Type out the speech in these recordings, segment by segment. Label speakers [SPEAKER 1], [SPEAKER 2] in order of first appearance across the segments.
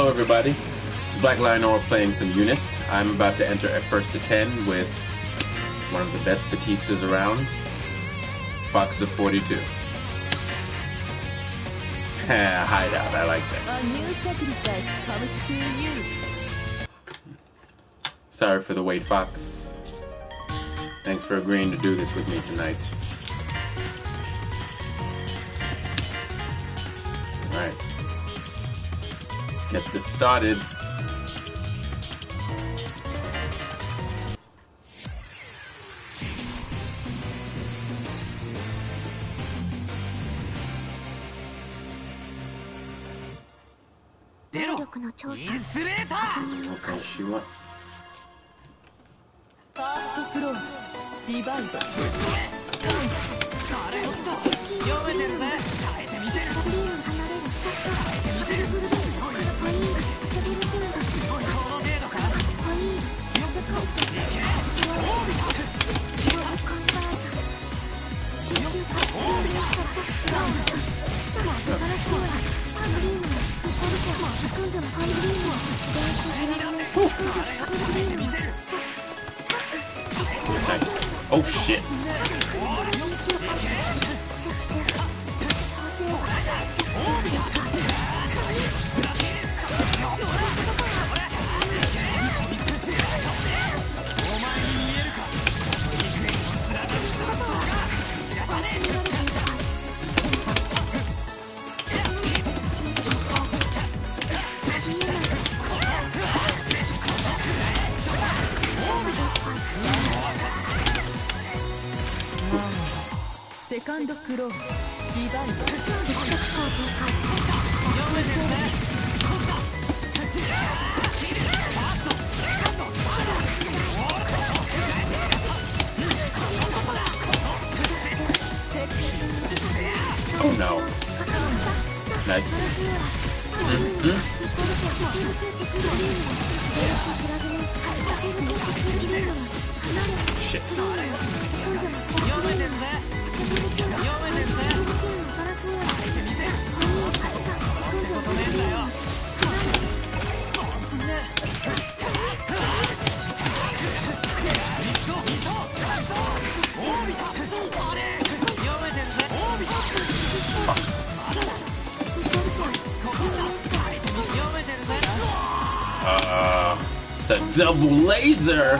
[SPEAKER 1] Hello everybody, it's Black Lion Or playing some Unist. I'm about to enter at first to 10 with one of the best Batistas around, Fox of 42. Hideout, I like that.
[SPEAKER 2] A new sacrifice comes to you.
[SPEAKER 1] Sorry for the wait, Fox. Thanks for agreeing to do this with me tonight. Alright. Let's get this started.
[SPEAKER 2] First floor, divide.
[SPEAKER 1] Nice. Oh shit.
[SPEAKER 2] Second floor, divide.
[SPEAKER 1] Oh no. Nice. Shit. The double laser.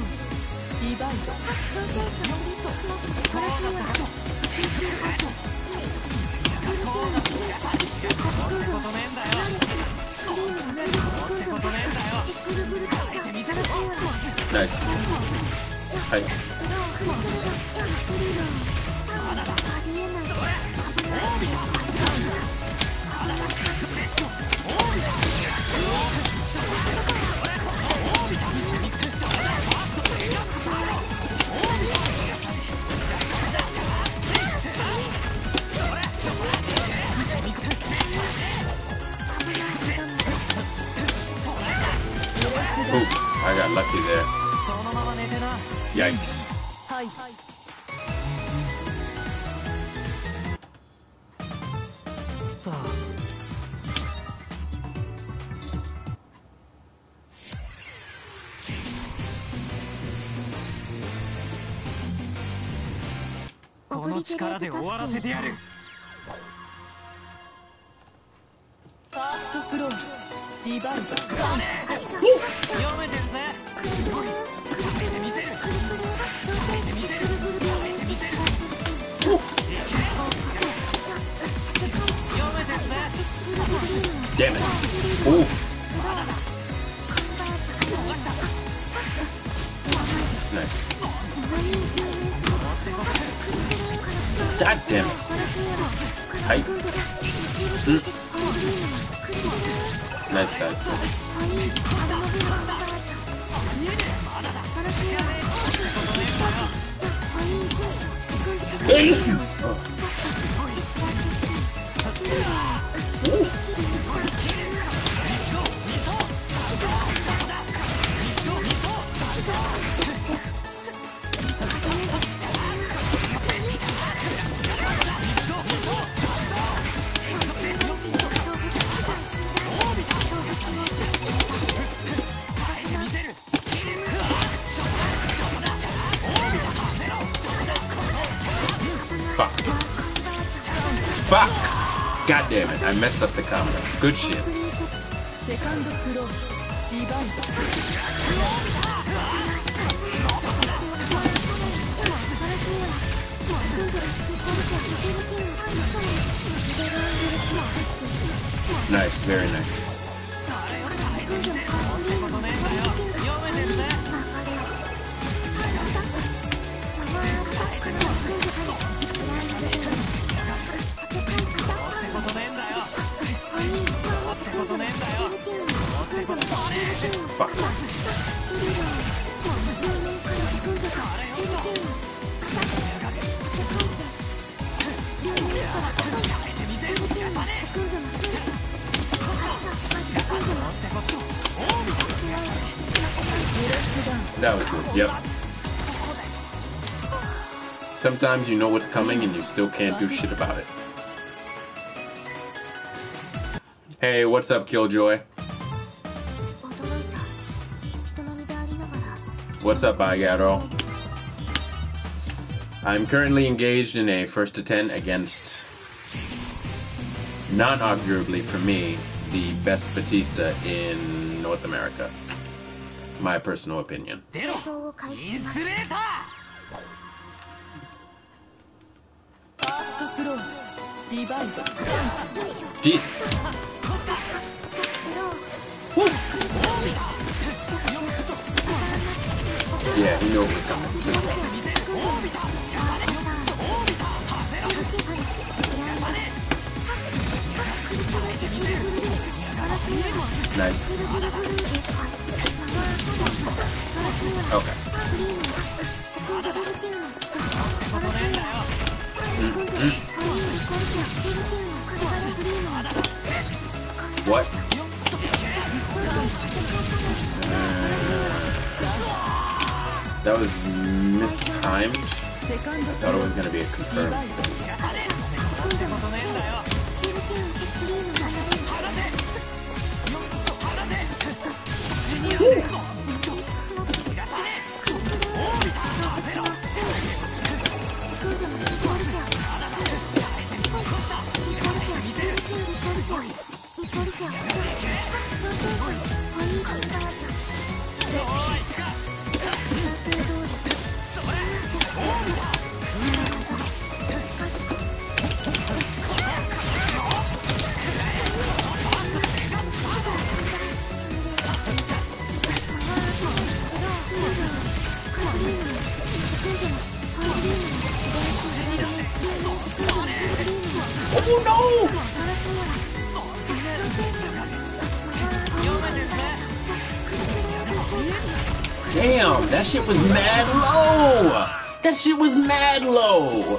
[SPEAKER 1] Nice. Hi. Ooh, I got lucky there. Yikes.
[SPEAKER 2] First floor, divide.
[SPEAKER 1] Damn it. Ooh. Nice. God damn it. Hi. Nice side step. Oh. God damn it, I messed up the combo. Good shit.
[SPEAKER 2] セカンドクローズディバイド
[SPEAKER 1] Nice, very nice. Fuck. That was good, yep. Sometimes you know what's coming and you still can't do shit about it. Hey, what's up, Killjoy? What's up, Igaro? I'm currently engaged in a 1st to 10 against, not arguably for me, the best Batista in North America. My personal opinion. Jesus. Woo. Yeah, he knew it was coming. Nice. Okay. What? That was mistimed. I thought it was going to be a confirmed. Oh no! Damn, that shit was mad low! That shit was mad low!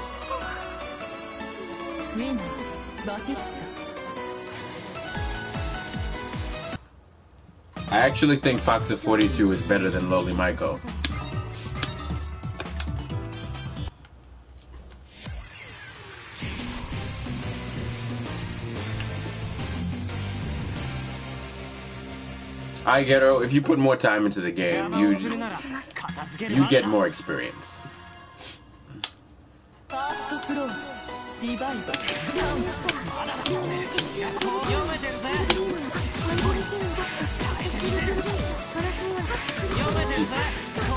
[SPEAKER 1] I actually think Fox of 42 is better than Loli Maiko. I get it. If you put more time into the game, you get more experience. Jesus.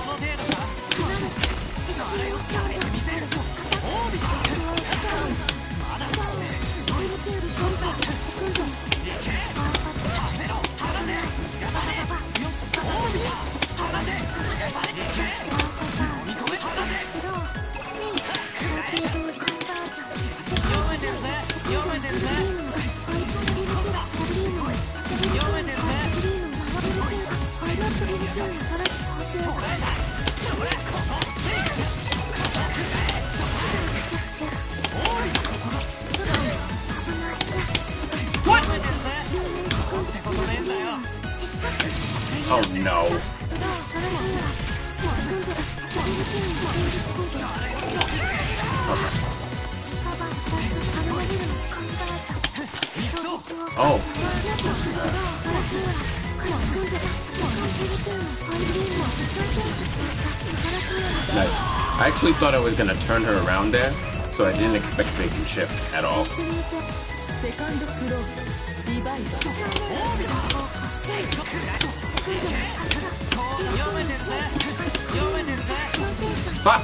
[SPEAKER 1] Oh no. Oh. Nice. I actually thought I was gonna turn her around there, so I didn't expect making shift at all.
[SPEAKER 2] セカンドクローズリバイド
[SPEAKER 1] Fuck!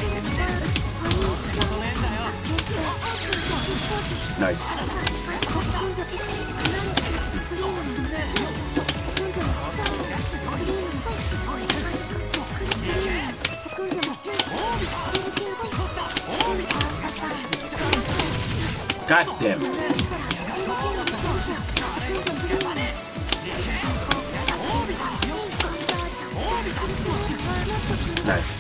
[SPEAKER 1] Nice. God damn it. Nice.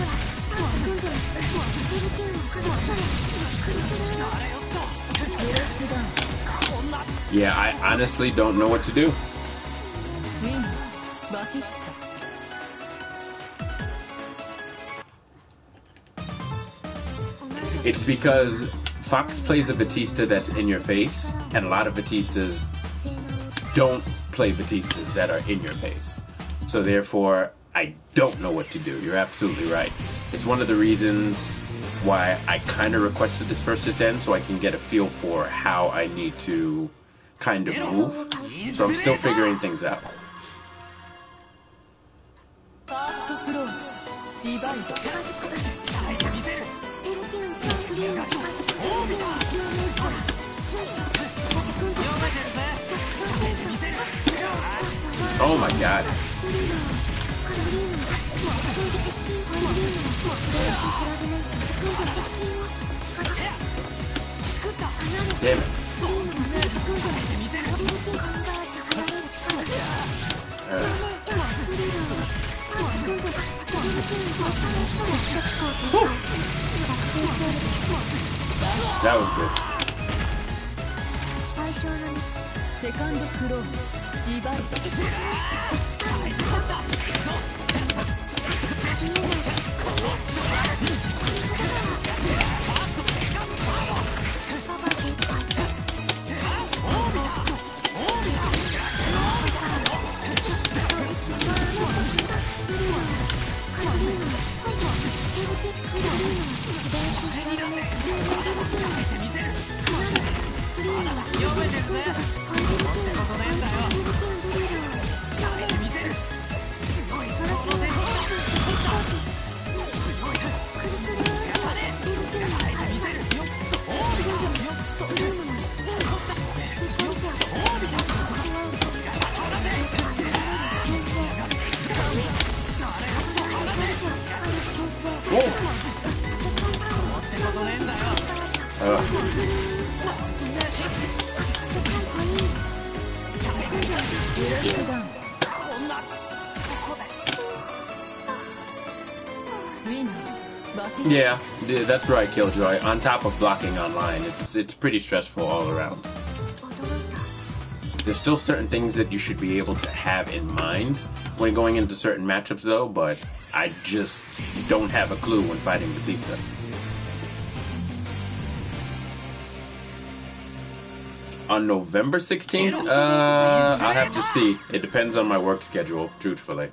[SPEAKER 1] Yeah, I honestly don't know what to do.
[SPEAKER 2] ウィンバティスタ
[SPEAKER 1] It's because Fox plays a Batista that's in your face, and a lot of Batistas don't play Batistas that are in your face. So therefore, I don't know what to do. You're absolutely right. It's one of the reasons why I kind of requested this first to 10, so I can get a feel for how I need to kind of move. So I'm still figuring things out.
[SPEAKER 2] ファーストクローズリバイド
[SPEAKER 1] Oh my god. Damn it. That was good.
[SPEAKER 2] セカンドクローズリバイド
[SPEAKER 1] Yeah, that's right, Killjoy. On top of blocking online, it's pretty stressful all around. There's still certain things that you should be able to have in mind when going into certain matchups, though, but I just don't have a clue when fighting Batista. On November 16th? I'll have to see. It depends on my work schedule, truthfully.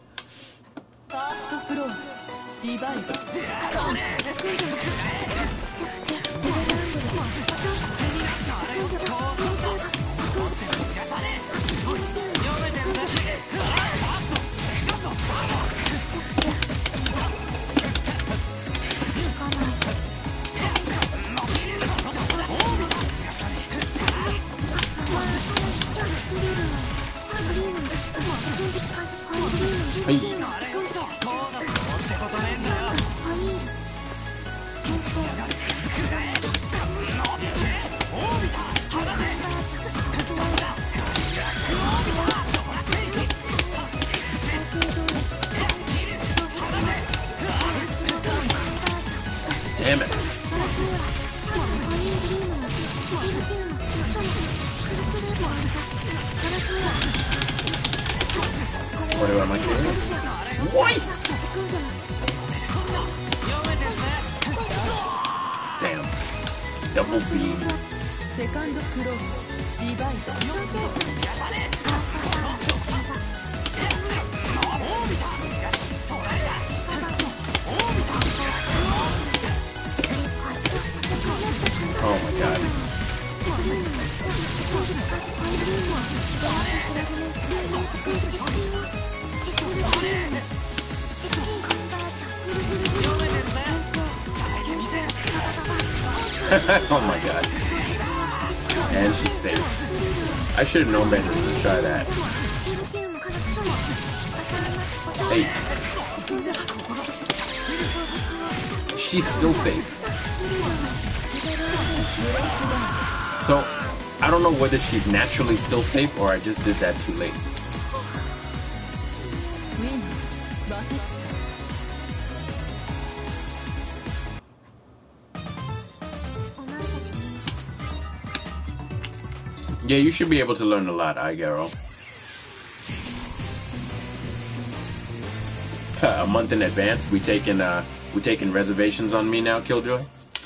[SPEAKER 1] Damn it. What am I doing? What? Damn. Double beam. Oh my god. Oh my god. And she's safe. I should have known better than to try that. Hey. She's still safe. So, I don't know whether she's naturally still safe or I just did that too late. Yeah, you should be able to learn a lot, Aigero. A month in advance, we taking reservations on me now, Killjoy?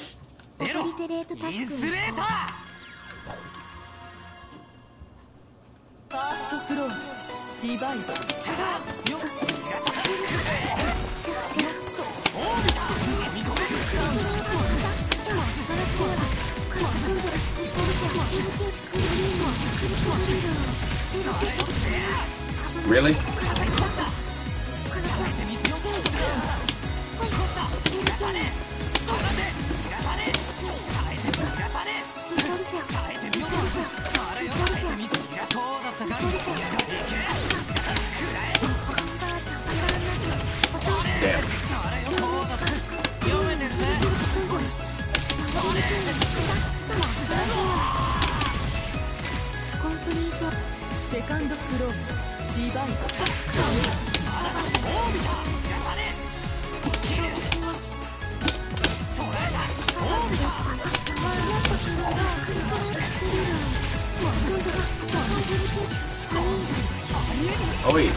[SPEAKER 1] Really? Damn. Oh wait.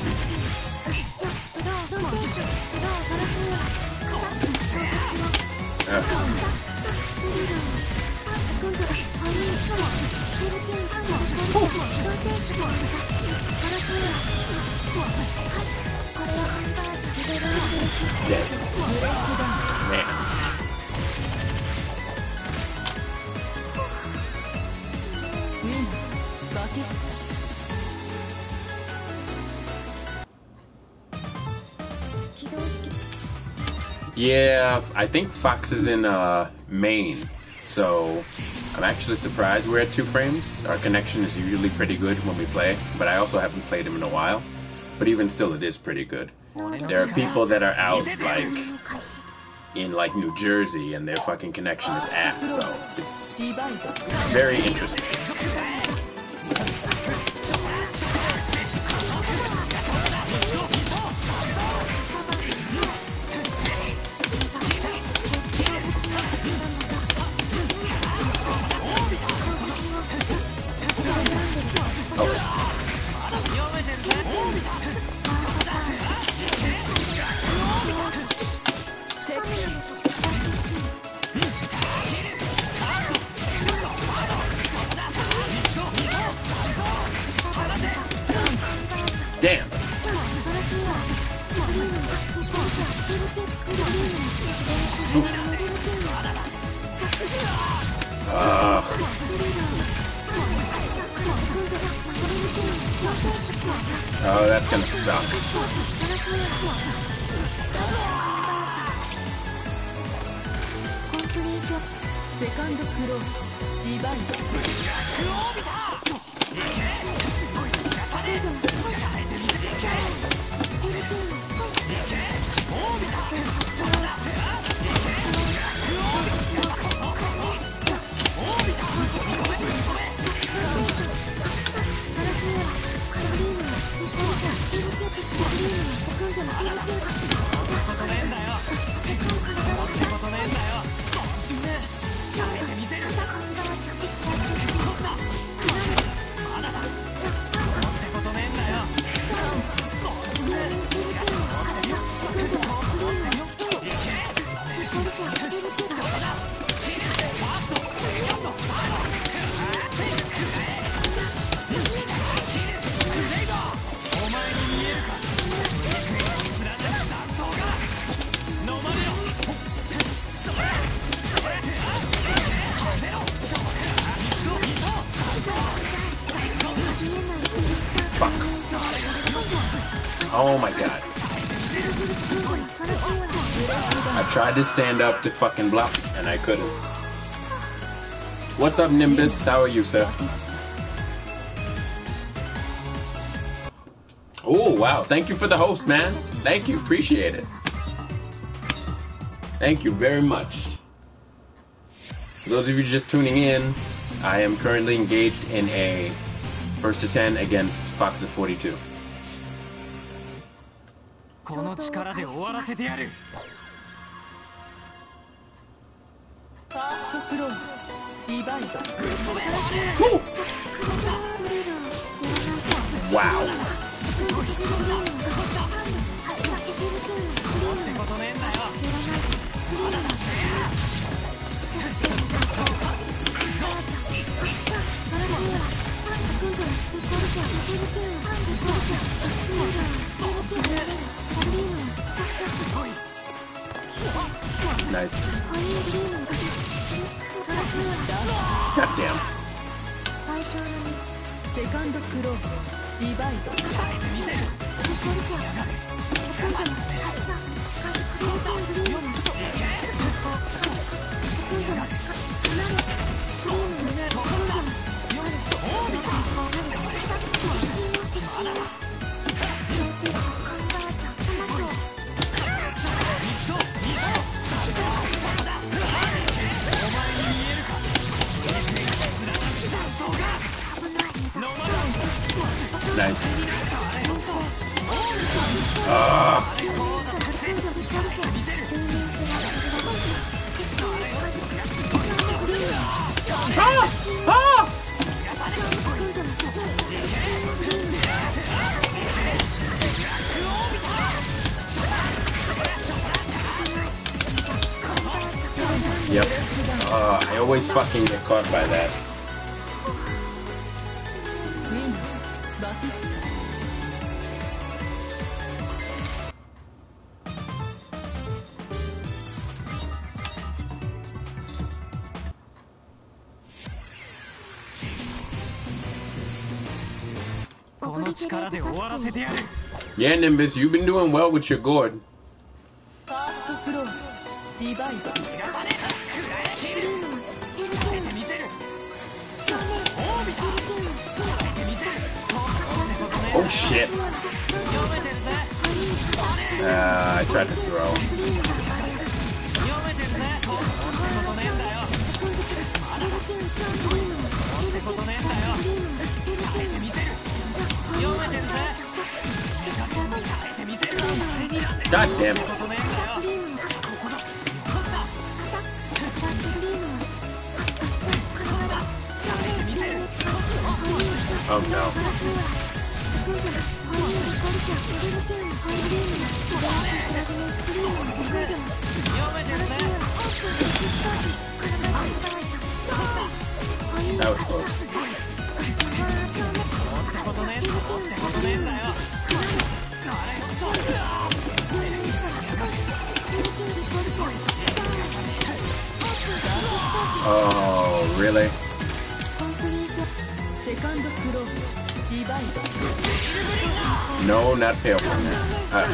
[SPEAKER 1] Dead. Man. Yeah, I think Fox is in Maine, so I'm actually surprised we're at 2 frames. Our connection is usually pretty good when we play, but I also haven't played him in a while. But even still, it is pretty good. There are people that are out, like, in, like, New Jersey, and their fucking connection is ass, so it's very interesting. Damn. Oh, that's gonna suck. Oh my god. I tried to stand up to fucking block and I couldn't. What's up, Nimbus? How are you, sir? Oh, wow. Thank you for the host, man. Thank you. Appreciate it. Thank you very much. For those of you just tuning in, I am currently engaged in a 1st to 10 against Fox of 42.
[SPEAKER 2] この力で終わらせてやる。ファーストクローズ、ディバイド。
[SPEAKER 1] Wow. Nice. Goddamn.
[SPEAKER 2] セカンドクローズ、ディバイド。
[SPEAKER 1] Nice. Yep. I always fucking get caught by that.
[SPEAKER 2] ウィン、バティスタ。この力で終わらせてやる。
[SPEAKER 1] Yeah, Nimbus, you've been doing well with your gourd.
[SPEAKER 2] ファーストクローズ、ディバイド。
[SPEAKER 1] Oh shit. I tried to throw. God damn it. Oh no. That was close. Oh, really? No, not pale from that.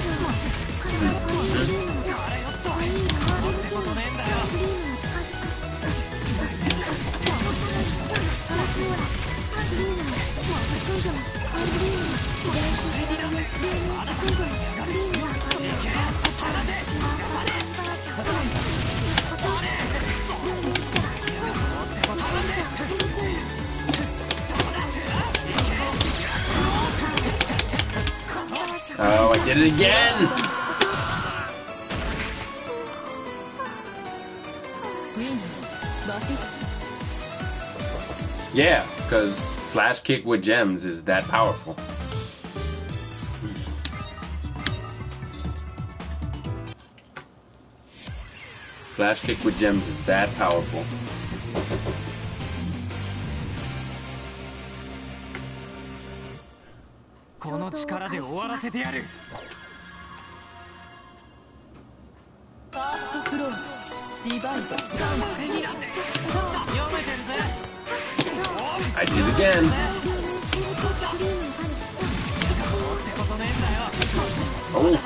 [SPEAKER 1] Oh, I did it again! Yeah, because flash kick with gems is that powerful. Flash kick with gems is that powerful. I did it again. Oh.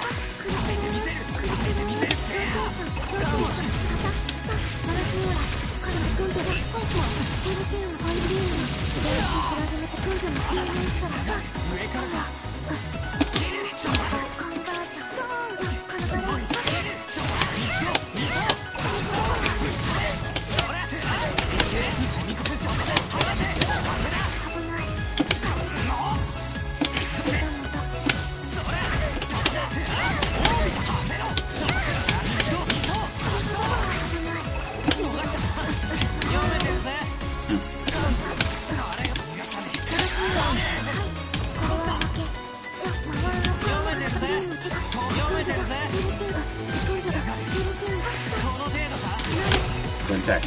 [SPEAKER 1] Attack.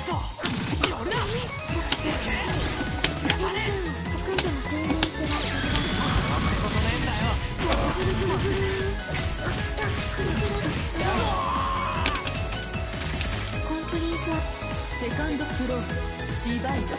[SPEAKER 2] Second floor. Divide.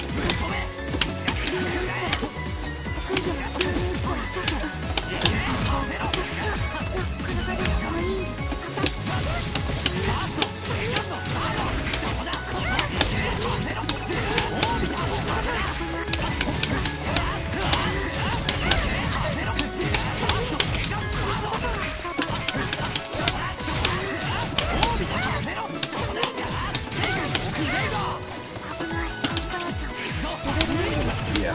[SPEAKER 1] Yeah.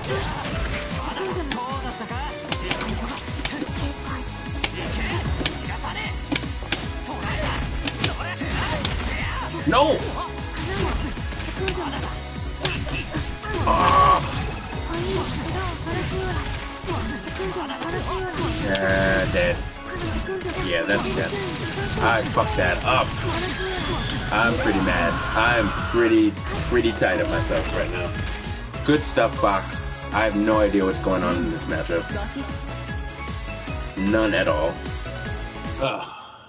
[SPEAKER 1] No! Yeah, dead. Yeah, that's dead. I fucked that up. I'm pretty mad. I'm pretty tight of myself right now. Good stuff, Fox. I have no idea what's going on in this matchup. None at all. Ugh.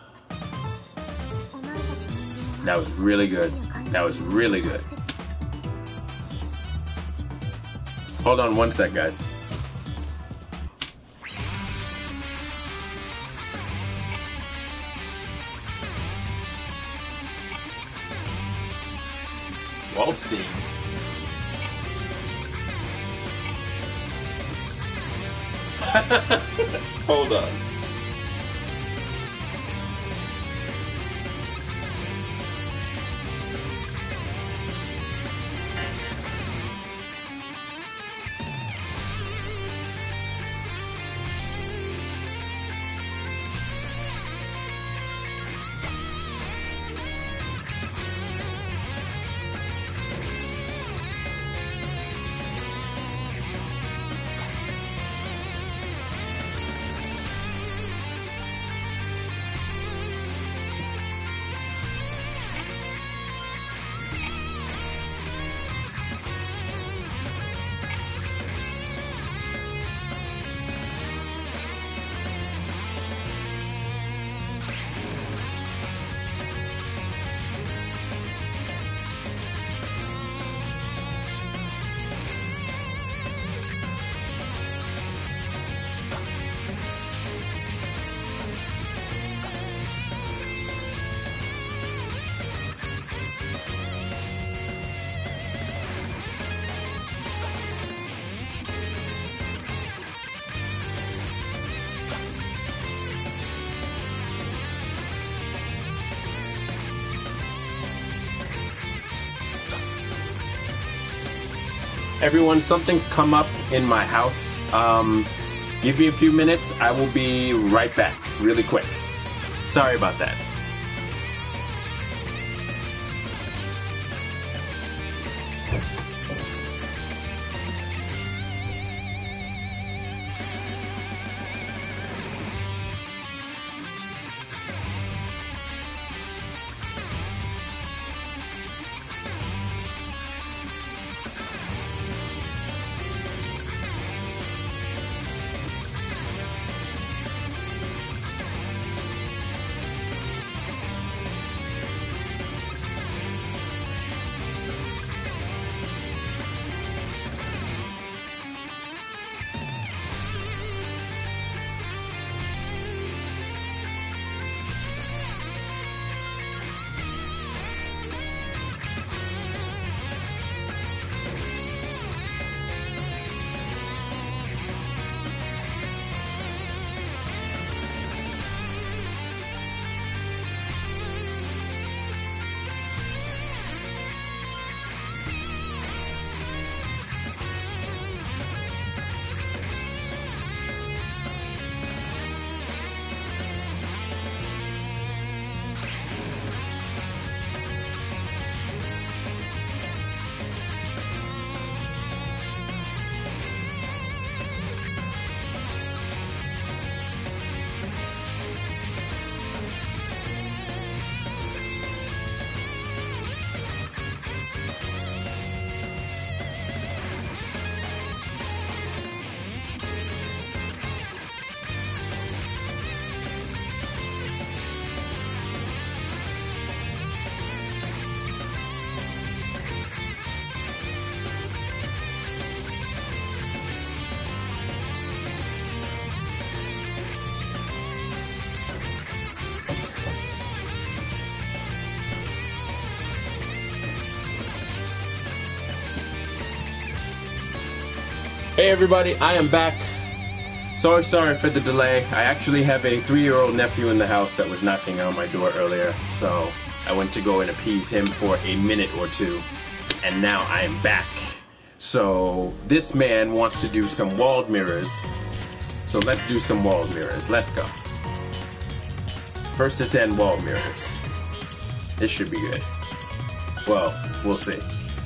[SPEAKER 1] That was really good. That was really good. Hold on one sec, guys. Waldstein. Hold on. Everyone, something's come up in my house. Give me a few minutes. I will be right back really quick. Sorry about that. Hey everybody, I am back. Sorry for the delay. I actually have a 3-year-old nephew in the house that was knocking on my door earlier, so I went to go and appease him for a minute or two, and now I am back. So this man wants to do some walled mirrors, so let's do some walled mirrors. Let's go. First to 10 walled mirrors. This should be good. Well, we'll see.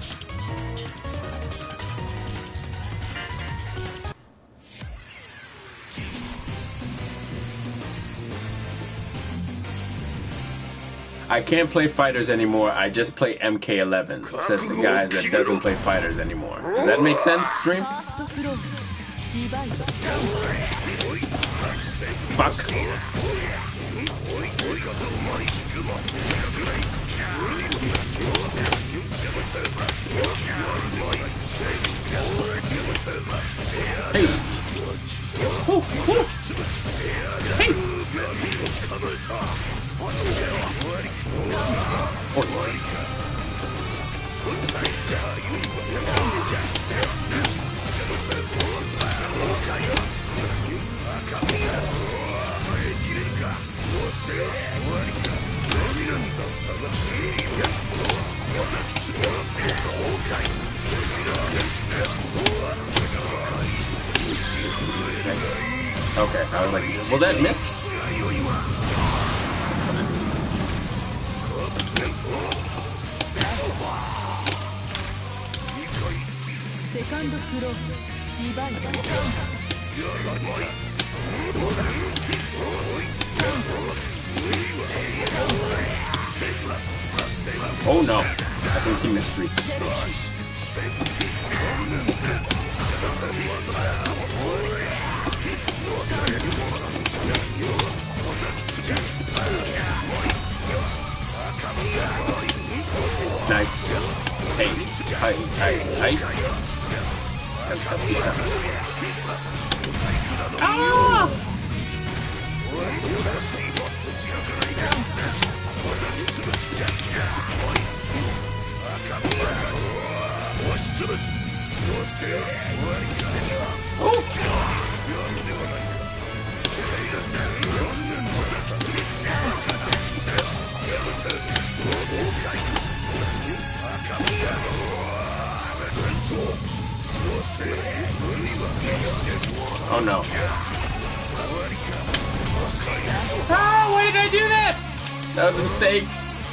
[SPEAKER 1] I can't play fighters anymore, I just play MK11, says the guy that doesn't play fighters anymore. Does that make sense, stream? Fuck. Hey. Ooh, ooh. Hey. Okay, I was like, will that miss? That's fine.
[SPEAKER 2] Second floor, divide.
[SPEAKER 1] Oh no, I think he missed 360. Nice. Hey, hey. Ah! Oh no. Ah, why did I do that? That was a mistake.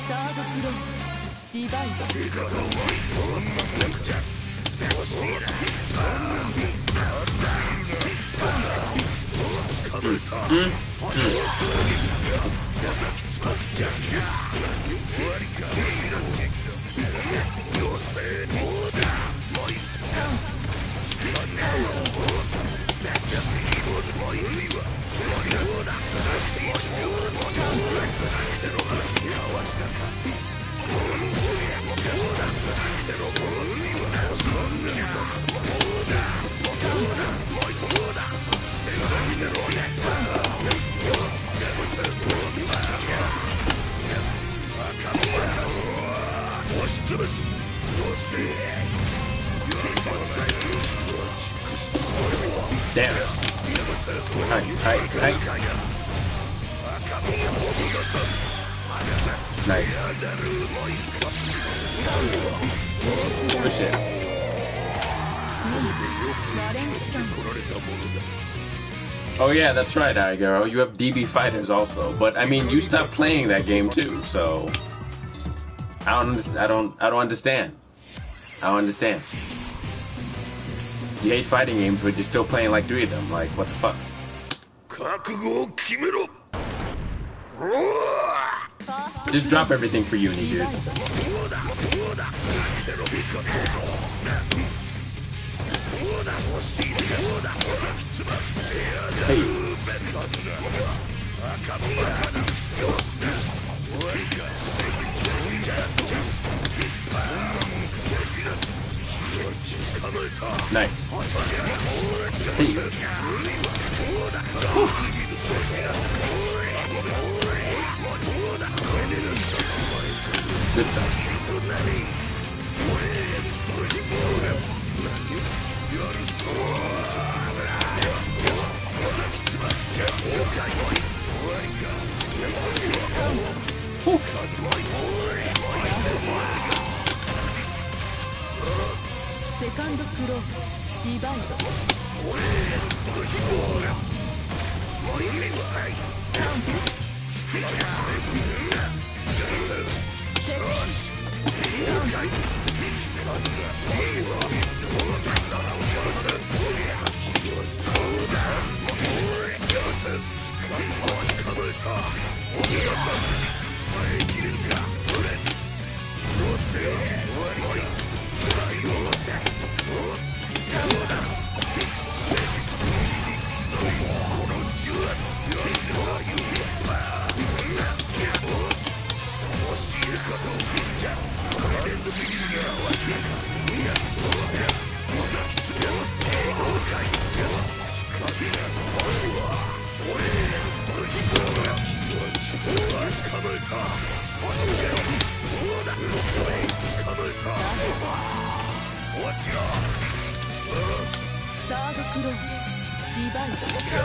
[SPEAKER 1] Damn. Hey. Nice. Good shit. Oh yeah, that's right, Aigaro. You have DB fighters also, but I mean, you stopped playing that game too, so I don't understand. I don't understand. You hate fighting games, but you're still playing like 3 of them. Like, what the fuck? Just drop everything for uni, dude. Hey. Nice. Hey. Good stuff.
[SPEAKER 2] セカンドクローズディバイドサードクローズディバイ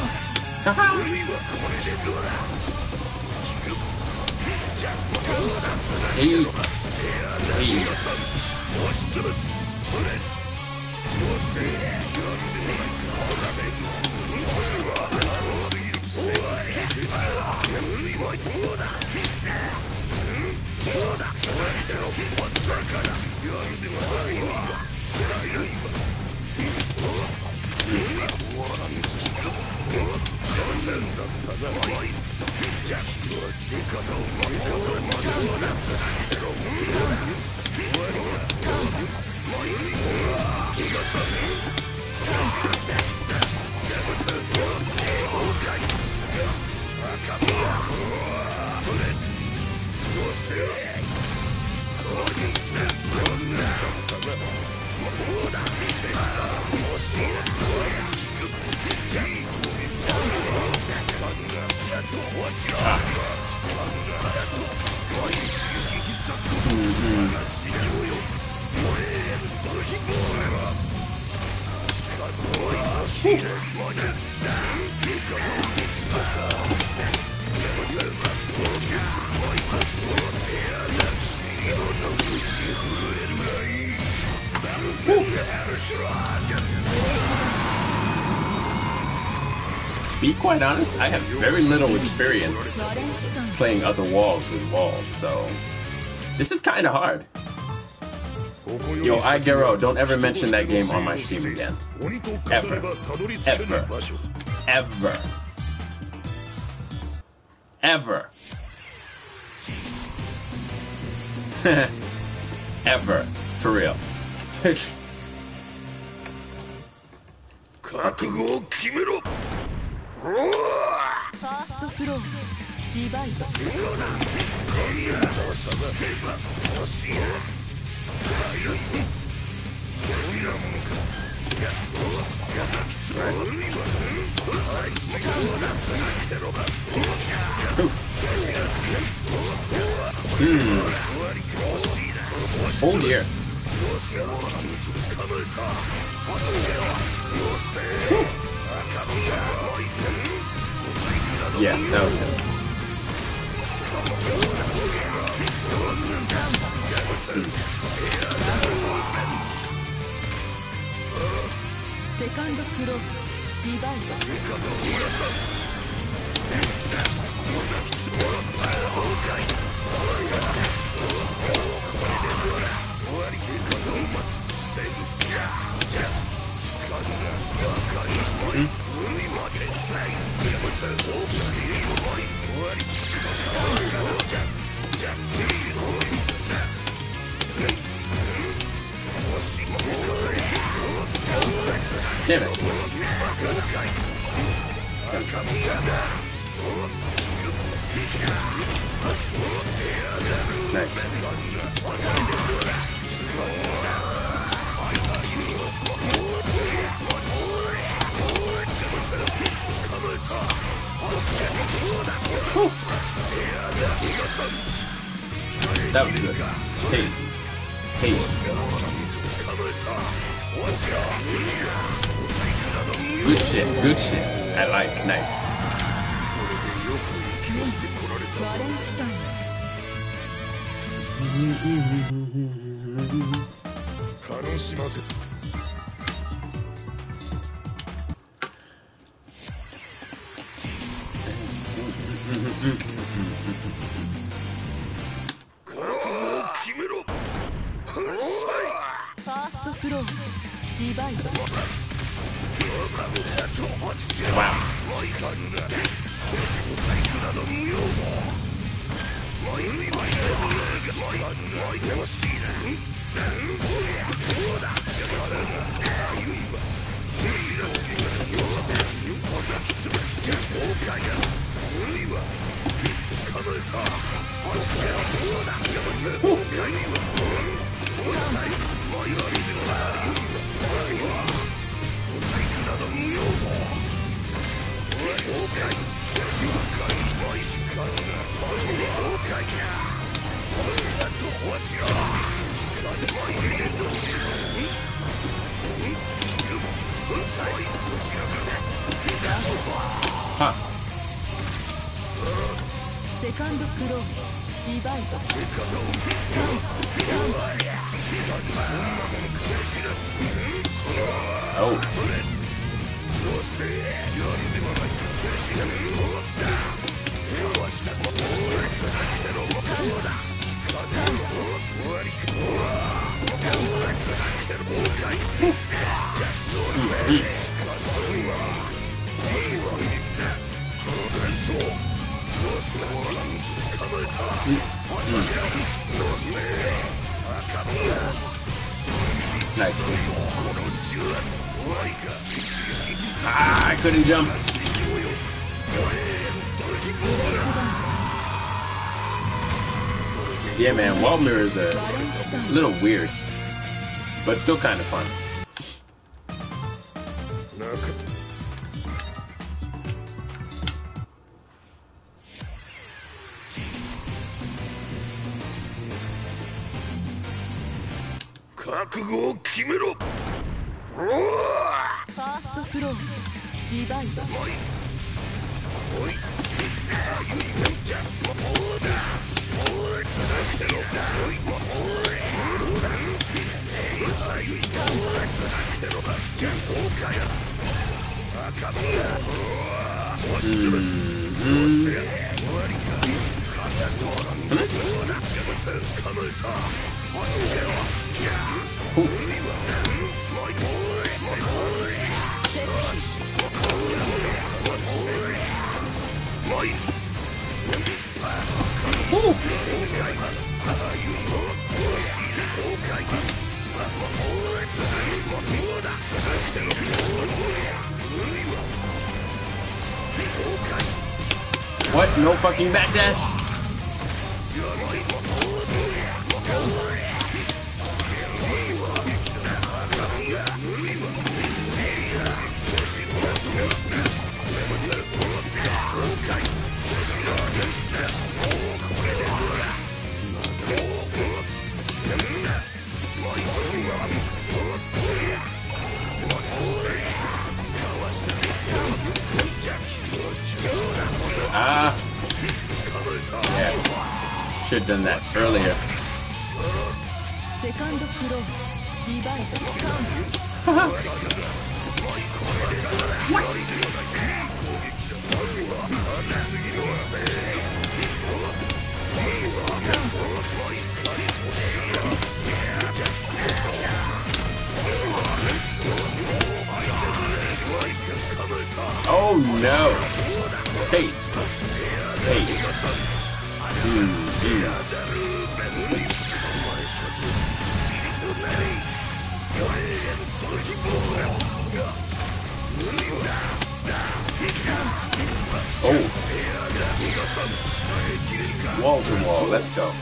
[SPEAKER 1] To be quite honest, I have very little experience playing other walls with walls, so this is kind of hard. Yo, Igero, don't ever mention that game on my stream again. Ever. Ever. Ever. Ever. Ever. For real.
[SPEAKER 3] 覚悟を決めろ。
[SPEAKER 2] ファーストクローズディバイド
[SPEAKER 1] Oh dear. Yeah, that was good.
[SPEAKER 2] Second close, divide.
[SPEAKER 1] Damn it. Nice. That was good. Haze. Haze. Good shit. Good shit. I like. Nice.
[SPEAKER 2] ワレンシュタイン
[SPEAKER 3] 楽しませ覚悟を決めろ。
[SPEAKER 2] ファーストクローズディバイド
[SPEAKER 1] Wow.
[SPEAKER 2] セカンドクローズディバイド
[SPEAKER 1] Oh. Nice. Ah, I couldn't jump. Yeah, man, wall mirrors are a little weird, but still kind of fun.
[SPEAKER 3] 覚悟を決めろ。
[SPEAKER 2] ファーストクローズディバイド
[SPEAKER 1] What? No fucking backdash? Ah. Yeah. Should have done that earlier.
[SPEAKER 2] Second close. Divide.
[SPEAKER 1] Oh no! Hey! Hey! Oh! Wall to wall, let's go.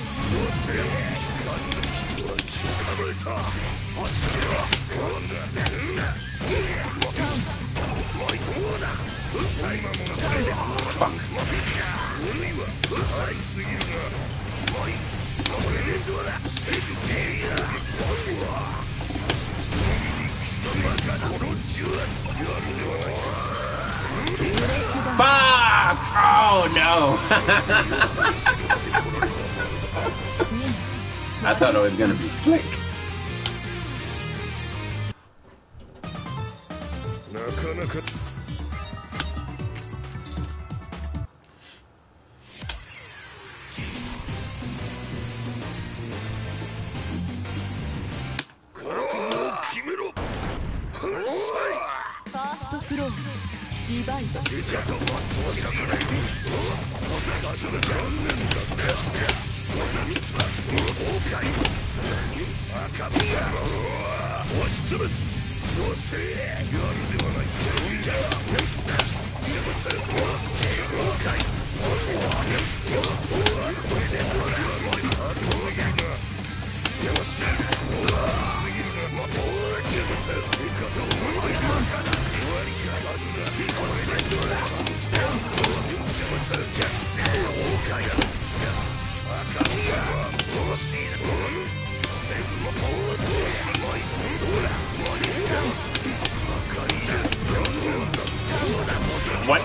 [SPEAKER 1] Fuck. Fuck! Ah! Oh no! I thought it was gonna be slick.
[SPEAKER 3] なかなか
[SPEAKER 2] ファーストクローズディバイド
[SPEAKER 1] What?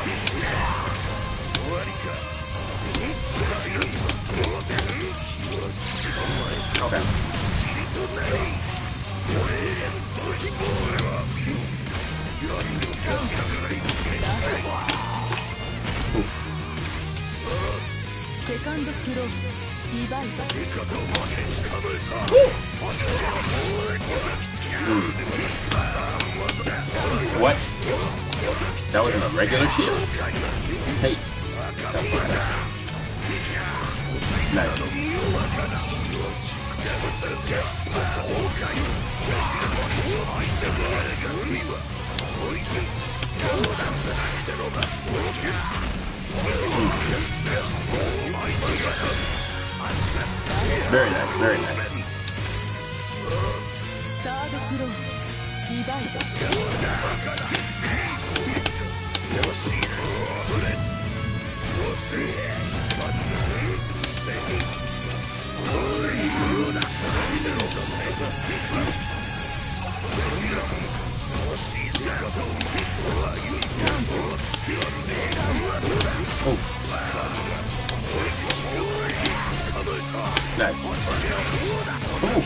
[SPEAKER 1] Okay. Oof.
[SPEAKER 2] セカンドクローズディバイド
[SPEAKER 1] What? That wasn't a regular shield? Hey. Nice. Very nice, very nice.
[SPEAKER 2] サードクローズディバイ
[SPEAKER 1] Oh. Nice. Oh.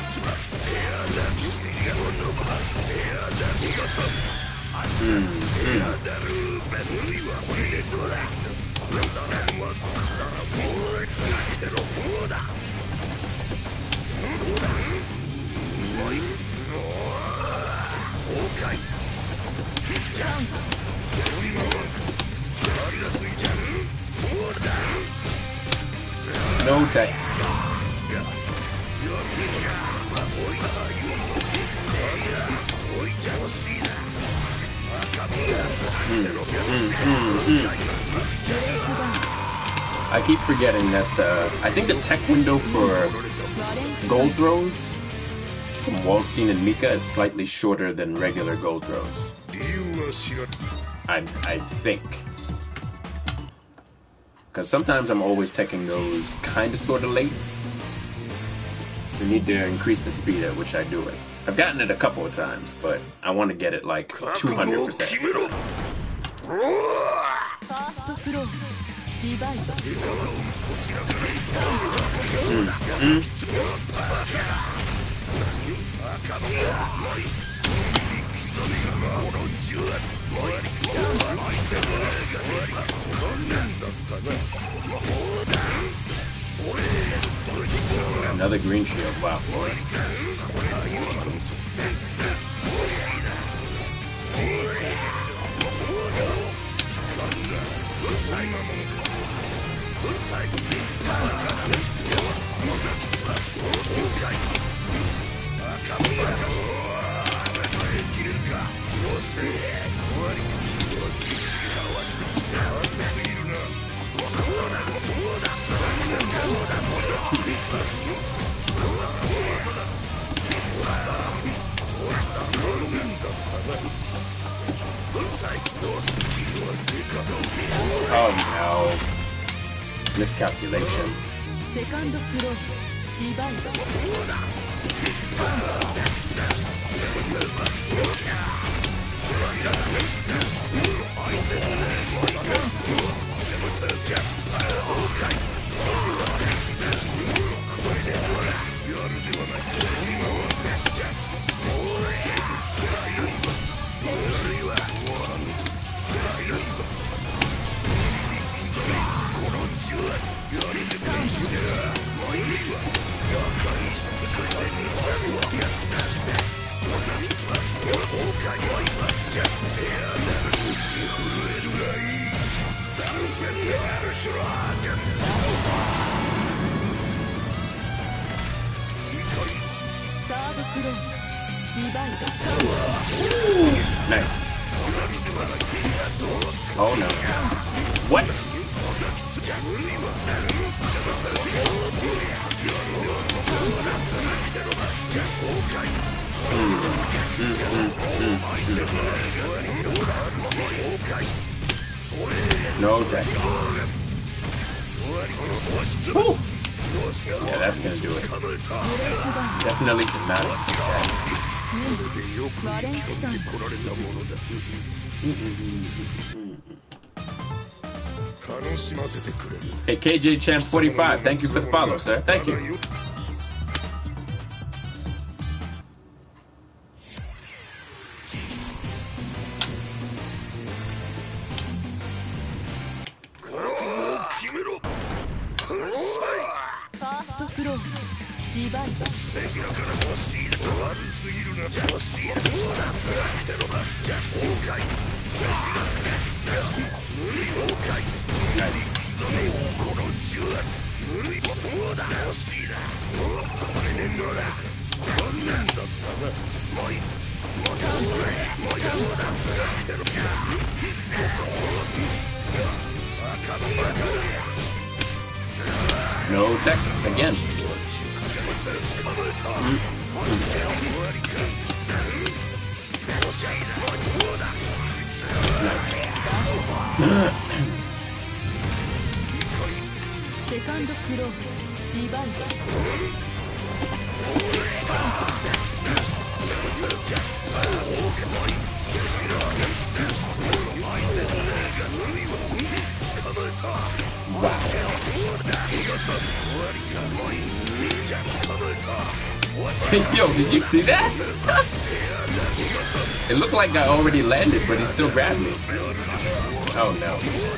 [SPEAKER 1] No tech. I keep forgetting that I think the tech window for gold throws from Waldstein and Mika is slightly shorter than regular gold throws. I think. Because sometimes I'm always teching those kind of sort of late. We need to increase the speed at which I do it. I've gotten it a couple of times, but I want to get it like 200%.
[SPEAKER 2] ファーストクローズディバイド
[SPEAKER 1] Another green shield, wow. Oh no. Miscalculation.
[SPEAKER 2] セカンドクローズディバイドサードクローズディバイド
[SPEAKER 1] Nice. Oh no. What? No tech. Woo. Yeah, that's gonna do it. Definitely did not expect that.
[SPEAKER 2] バレンシュタイン
[SPEAKER 3] 楽しませてくれる
[SPEAKER 1] Hey, KJ Champ 45, thank you for the follow, sir. Thank you.
[SPEAKER 3] 決めろ
[SPEAKER 2] ファーストクローズディバイド
[SPEAKER 3] セジラから欲しい悪すぎるな欲しいどうだけどなじゃ崩壊崩壊
[SPEAKER 1] Nice.
[SPEAKER 3] この重圧無理どうだ欲しいなこれでどうだこんなんだったなもういいもうどうだけど赤のバカ
[SPEAKER 1] No tech again. Nice.
[SPEAKER 2] セカンドクローズディバイド
[SPEAKER 1] Yo, did you see that? It looked like I already landed, but he still grabbed me. Oh no.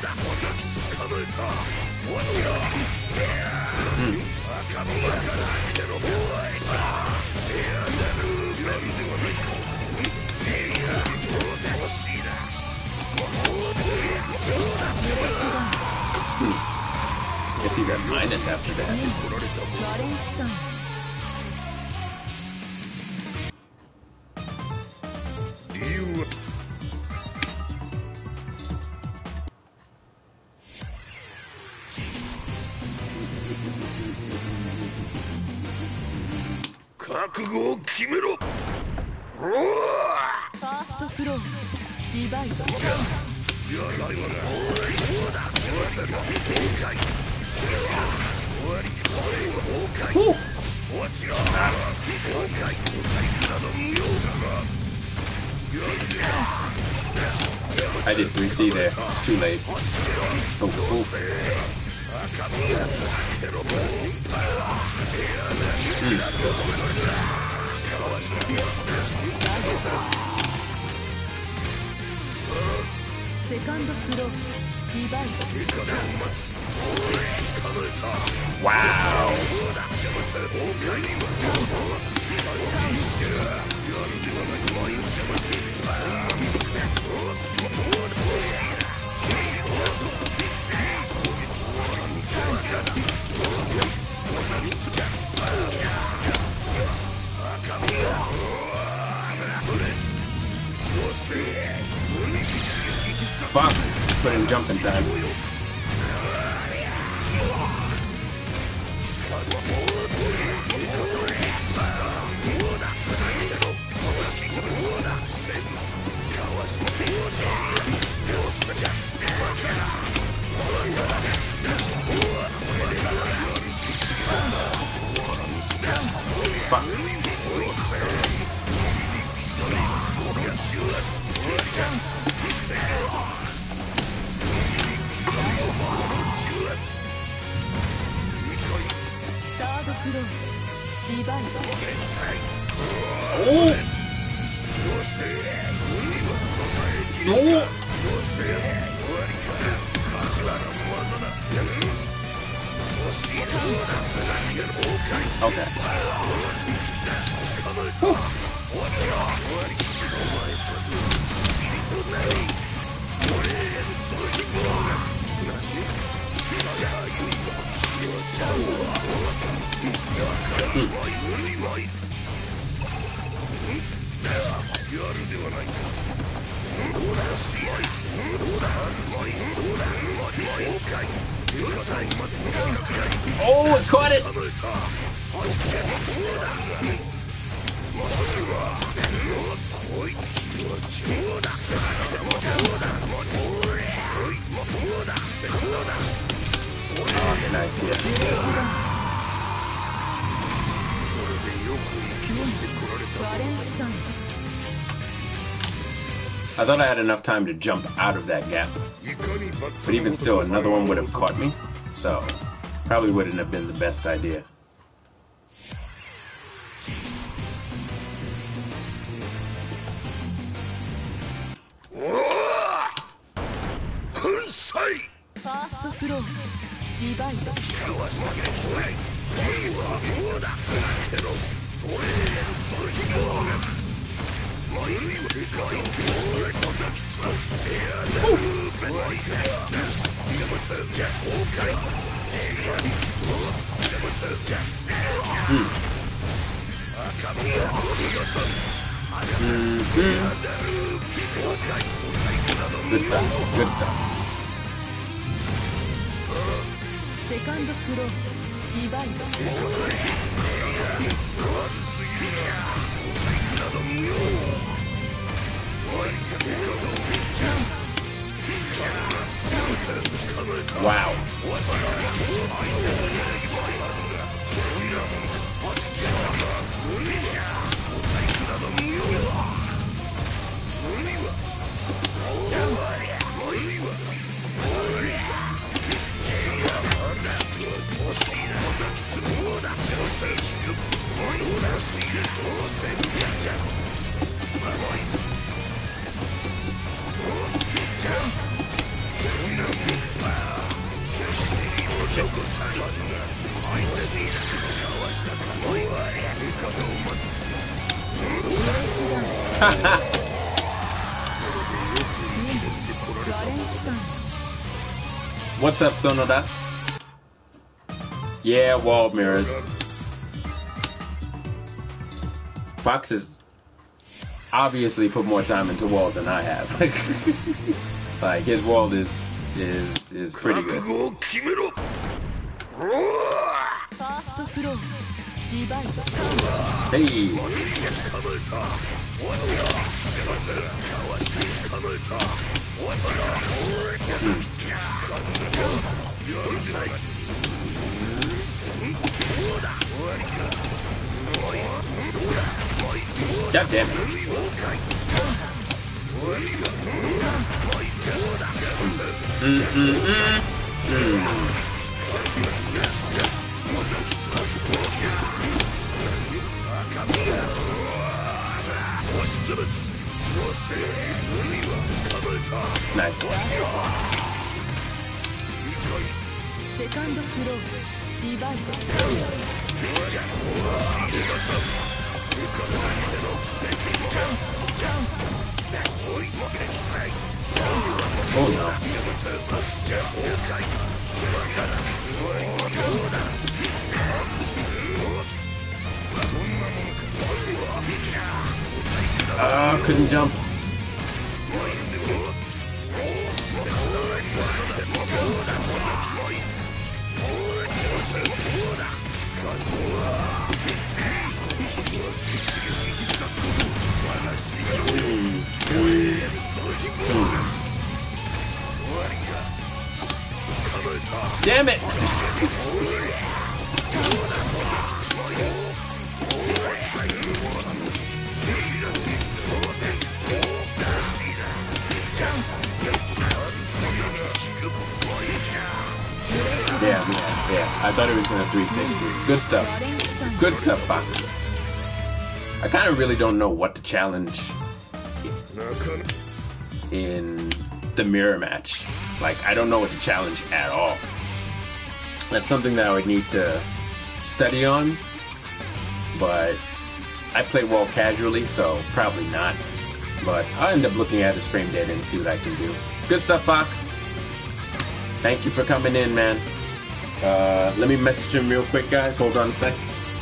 [SPEAKER 1] Guess he's at minus after that.
[SPEAKER 2] バレンシュタイン
[SPEAKER 3] 理由は覚悟を決めろ
[SPEAKER 2] ファーストクローズディバイド
[SPEAKER 1] I did 3C there. It's too late. Oh, oh.
[SPEAKER 2] セカンドクローズディバイド
[SPEAKER 1] Wow. Fuck. Put in jumping time. Fuck.
[SPEAKER 2] リバイド
[SPEAKER 1] おお Okay. Oh, it caught it! Oh, nice, yeah. I thought I had enough time to jump out of that gap, but even still, another one would have caught me, so probably wouldn't have been the best idea.
[SPEAKER 2] First close. Divide.
[SPEAKER 1] Good stuff. Good stuff.
[SPEAKER 2] Second close. Divide.
[SPEAKER 1] Wow. What's up, Sonoda? Yeah, wall mirrors. Fox has obviously put more time into wall than I have. Like his wall is pretty good.
[SPEAKER 2] First close. Divide.
[SPEAKER 1] Hey. God damn it. Nice.
[SPEAKER 2] Second close. Divide.
[SPEAKER 1] Oh no. Couldn't jump. Damn it! Yeah. I thought it was gonna 360. Good stuff. Good stuff, Fox. I kind of really don't know what to challenge in the mirror match. Like, I don't know what to challenge at all. That's something that I would need to study on, but I play WoW casually, so probably not. But I'll end up looking at his frame data and see what I can do. Good stuff, Fox. Thank you for coming in, man. Let me message him real quick, guys. Hold on a sec.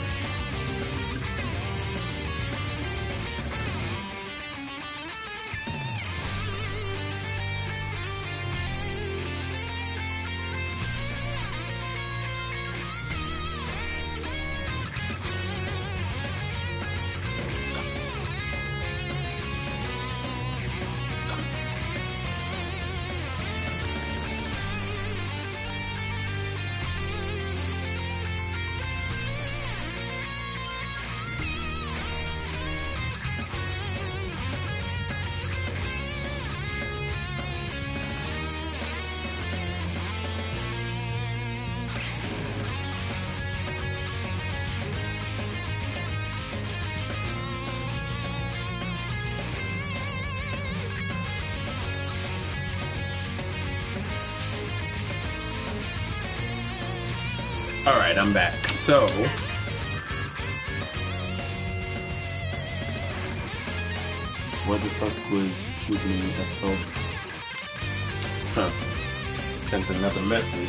[SPEAKER 1] Alright, I'm back. So, what the fuck was with me assault? Huh. Sent another message.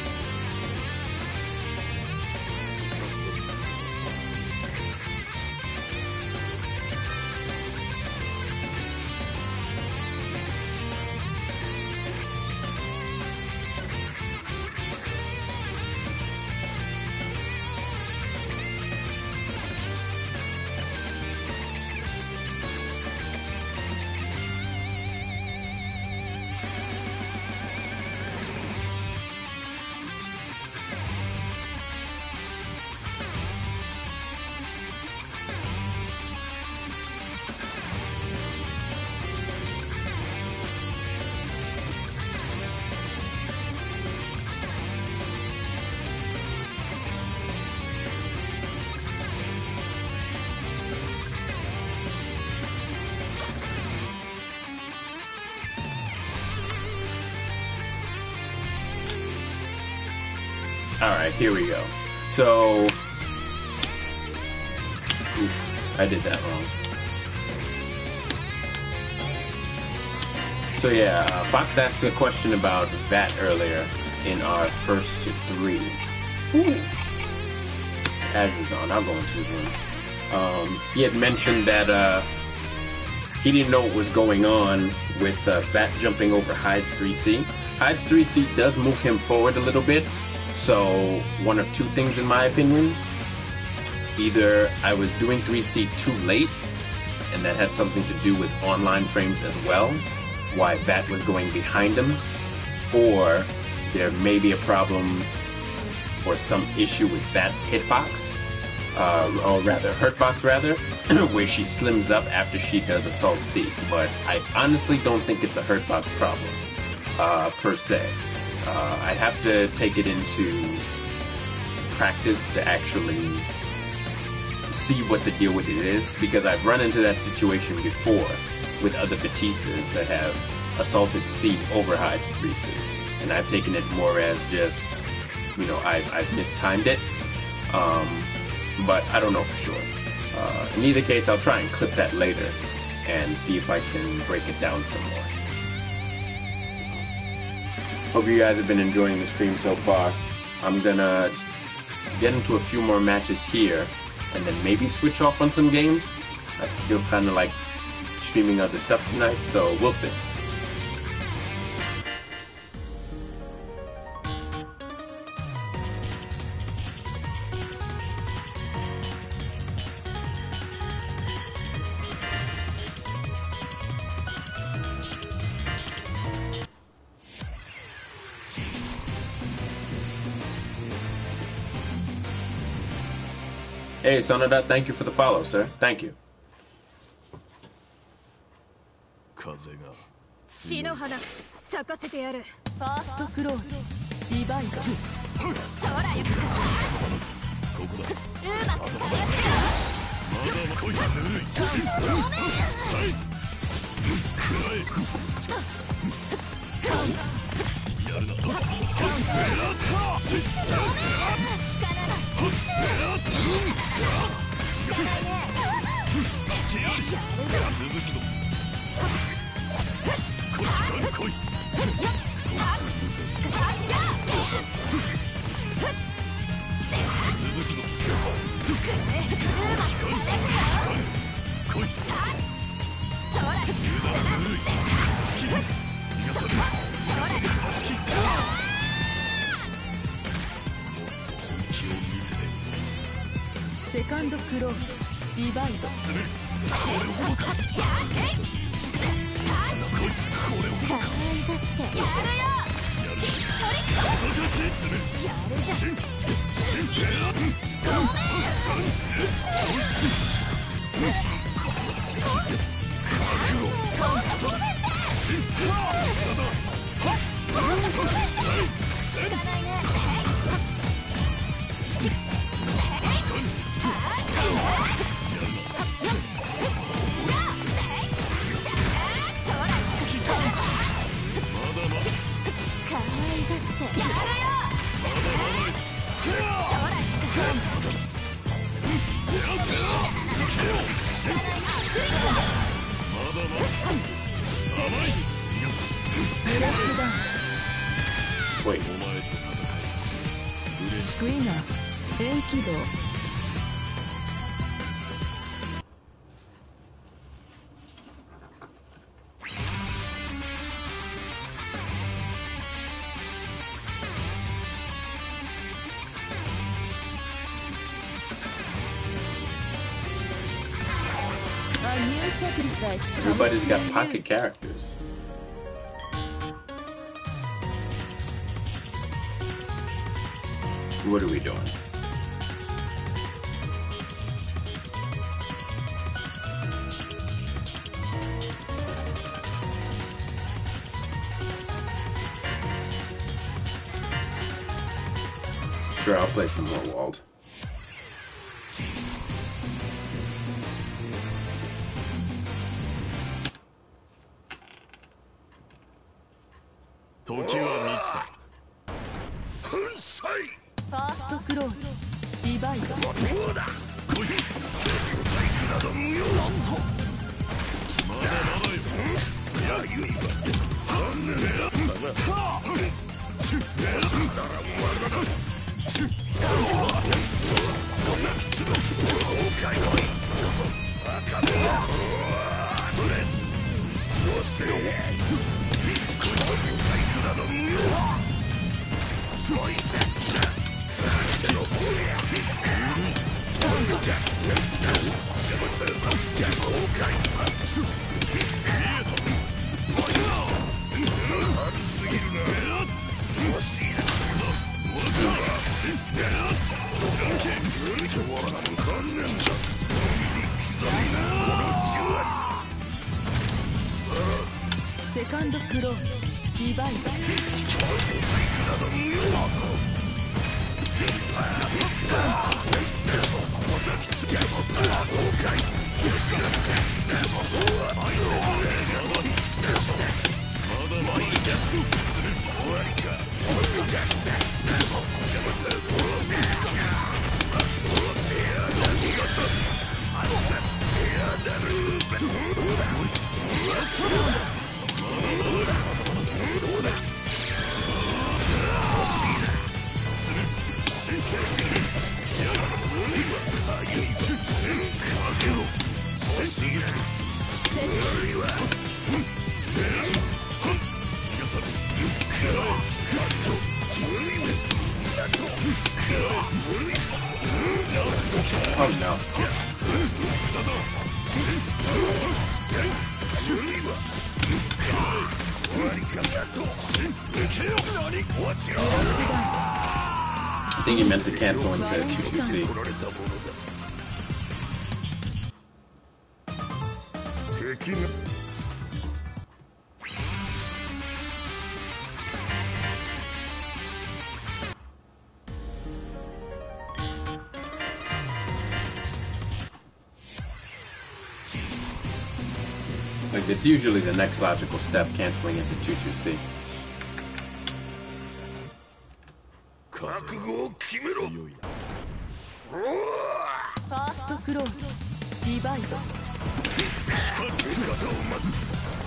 [SPEAKER 1] Alright, here we go. So, oof, I did that wrong. So yeah, Fox asked a question about VAT earlier in our first three. Azure's on, I'll go into his room. He had mentioned that he didn't know what was going on with VAT jumping over Hyde's 3C. Hyde's 3C does move him forward a little bit. So, one of two things in my opinion. Either I was doing 3C too late, and that had something to do with online frames as well, why VAT was going behind him, or there may be a problem or some issue with VAT's hitbox, or rather, hurtbox rather, where she slims up after she does Assault C. But I honestly don't think it's a hurtbox problem, per se. I'd have to take it into practice to actually see what the deal with it is, because I've run into that situation before with other Batistas that have assaulted C over Hyde's 3C, and I've taken it more as just, you know, I've mistimed it, but I don't know for sure. In either case, I'll try and clip that later and see if I can break it down some more. Hope you guys have been enjoying the stream so far. I'm gonna get into a few more matches here and then maybe switch off on some games. I feel kind of like streaming other stuff tonight, so we'll see. Hey, Sonoda, thank you for the follow, sir. Thank you.
[SPEAKER 3] 風が
[SPEAKER 2] 死の花咲かせてやる。ファーストクローズリバイト。そら行くか。
[SPEAKER 3] こだ。
[SPEAKER 2] うまくやってよ。
[SPEAKER 3] まだ来い。ぬるい。さい。くらえ。やるな。やった。続くぞ。来い。続くぞ。来い。
[SPEAKER 2] セカンドクローズディバイド。
[SPEAKER 3] する。これほどか。来い。これほどか。
[SPEAKER 2] やるよ。
[SPEAKER 3] する。
[SPEAKER 2] やるじゃん。
[SPEAKER 3] しん
[SPEAKER 1] Wait.
[SPEAKER 2] クイナー円軌道。
[SPEAKER 1] Everybody's got pocket characters. What are we doing? Sure, I'll play some more Wald.
[SPEAKER 2] First close, divide. セカンドクローズ、ディバイド。
[SPEAKER 1] Oh no. I think he meant to cancel into 2QC. Like, it's usually the next logical step, canceling into 2-2C.
[SPEAKER 3] 覚悟を決めろ。
[SPEAKER 2] ファーストクローズディバイド
[SPEAKER 3] 光る姿を待つ。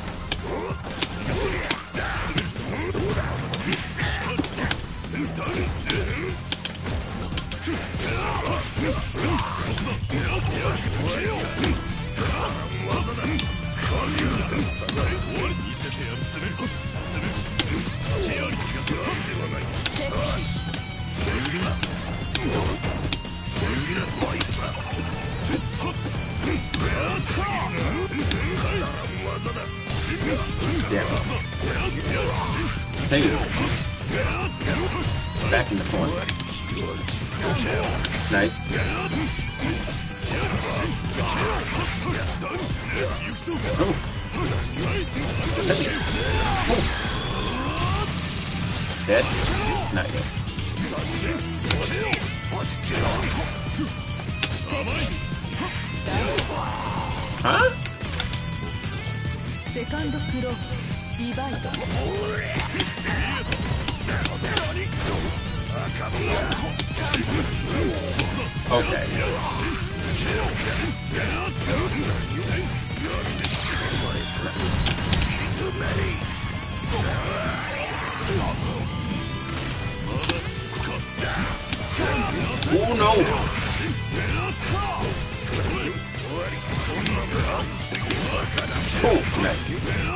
[SPEAKER 1] Take it. Back in the corner. Nice. Oh. Dead? Not yet. Huh?
[SPEAKER 2] セカンドクローズディバイド
[SPEAKER 1] Okay. Oh no! Oh, nice.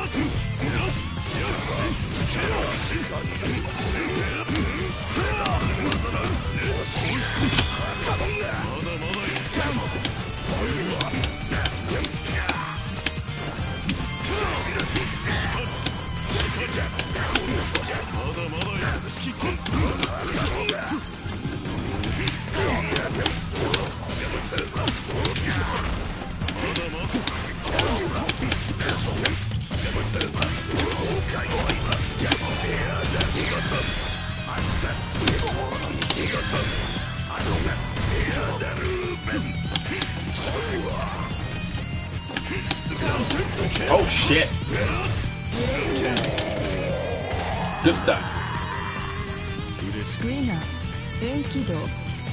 [SPEAKER 1] Oh shit! Good stuff.
[SPEAKER 2] ウィナー遠軌道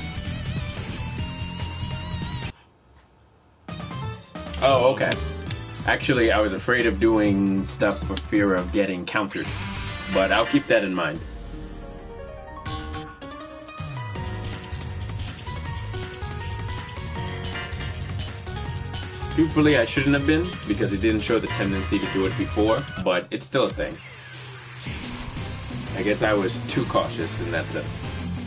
[SPEAKER 1] Oh, okay. Actually, I was afraid of doing stuff for fear of getting countered, but I'll keep that in mind. Truthfully, I shouldn't have been, because it didn't show the tendency to do it before, but it's still a thing. I guess I was too cautious in that sense.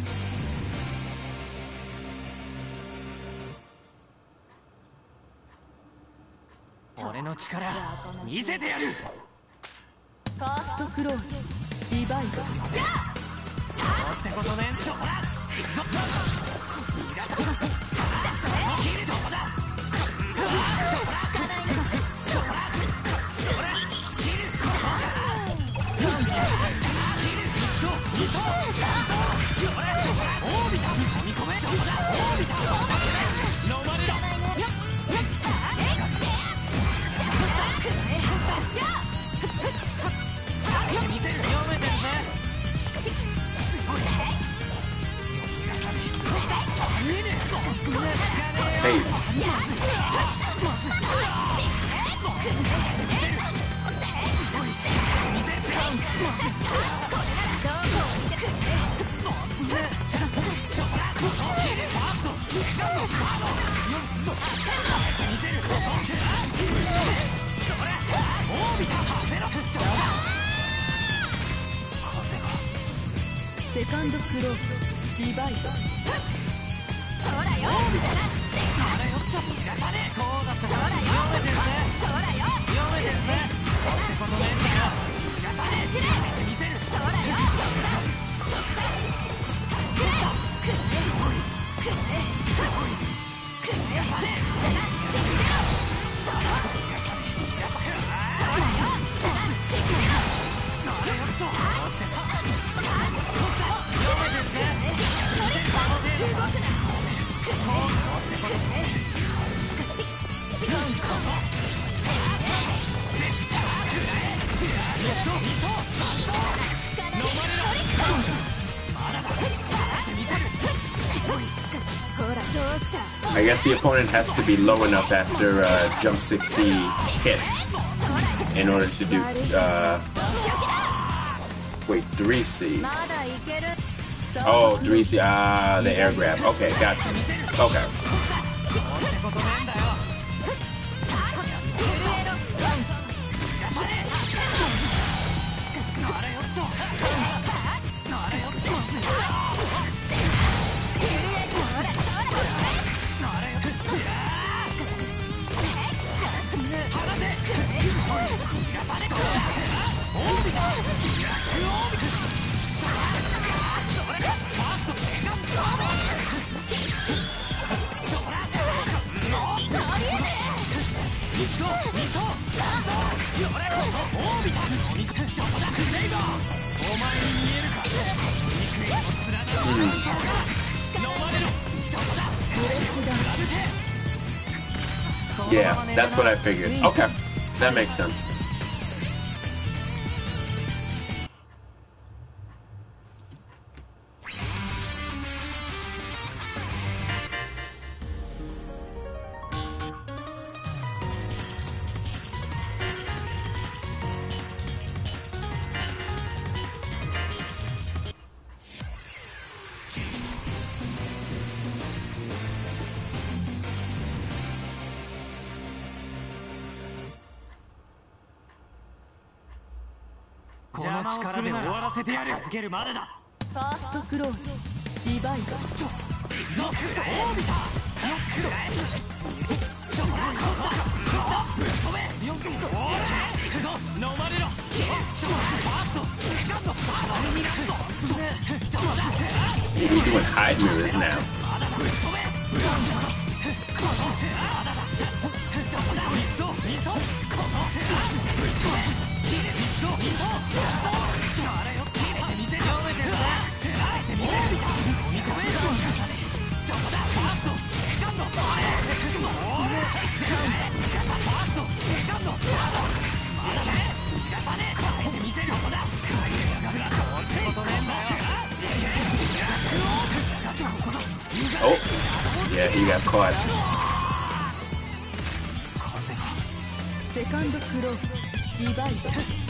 [SPEAKER 4] 俺の力見せてやる。
[SPEAKER 2] ファーストクローズディバイド
[SPEAKER 4] ってことね。ちょほら行くぞ。
[SPEAKER 1] Hey.
[SPEAKER 2] セカンドクローズディバイド
[SPEAKER 3] こ
[SPEAKER 1] I guess the opponent has to be low enough after Jump 6C hits in order to do, wait, 3C. Oh, 3C, the air grab. Okay, gotcha. Okay. Yeah, that's what I figured. Okay, that makes sense.
[SPEAKER 2] ファーストクローズディバイド
[SPEAKER 1] We're doing hide mirrors now. Oh, yeah, he got caught.
[SPEAKER 2] セカンドクローズディバイド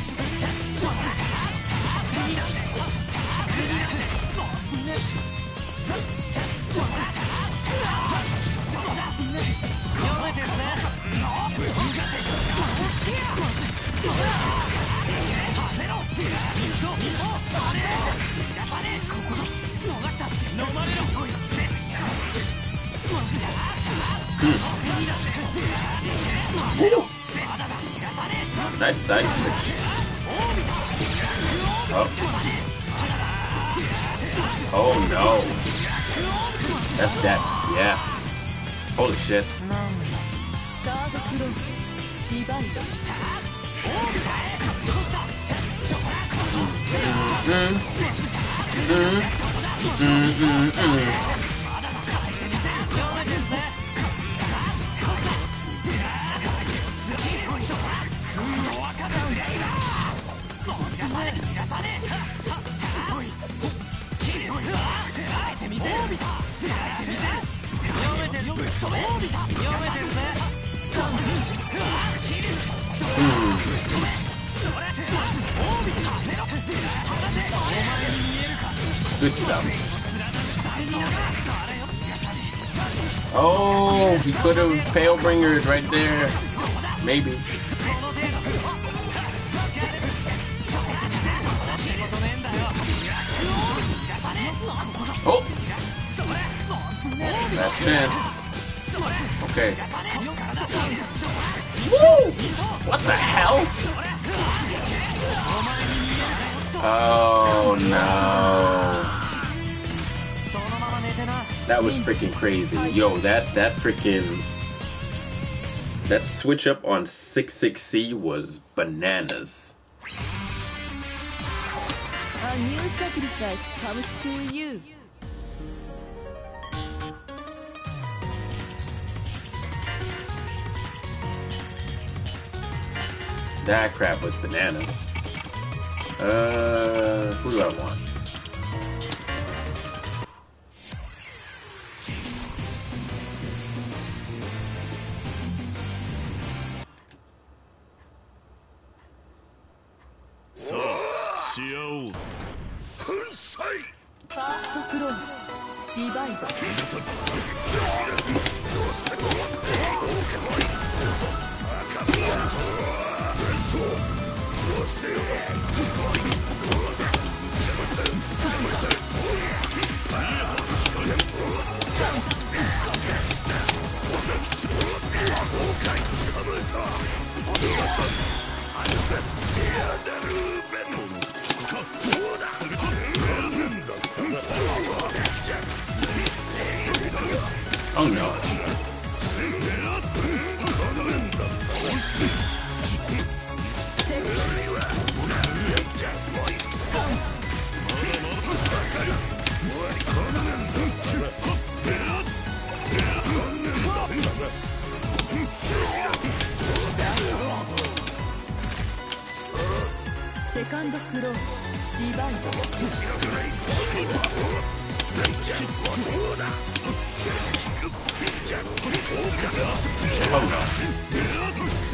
[SPEAKER 1] Nice side switch. Oh. Oh no. That's death. Yeah. Holy shit.
[SPEAKER 2] サードクローズディバイド
[SPEAKER 1] Good stuff. Oh, he could have Palebringers right there. Maybe. Oh! Last chance. Okay. Woo! What the hell? Oh no. That was freaking crazy. Yo, that freaking... That switch up on 66C was bananas.
[SPEAKER 2] A new sacrifice comes to you.
[SPEAKER 1] That crap was bananas. Who do I want?
[SPEAKER 3] さあし合おうぜ。粉砕。
[SPEAKER 2] ファーストクローズディバイド。
[SPEAKER 1] Oh no.
[SPEAKER 2] セカンドクローズディバイド。
[SPEAKER 1] Oh no.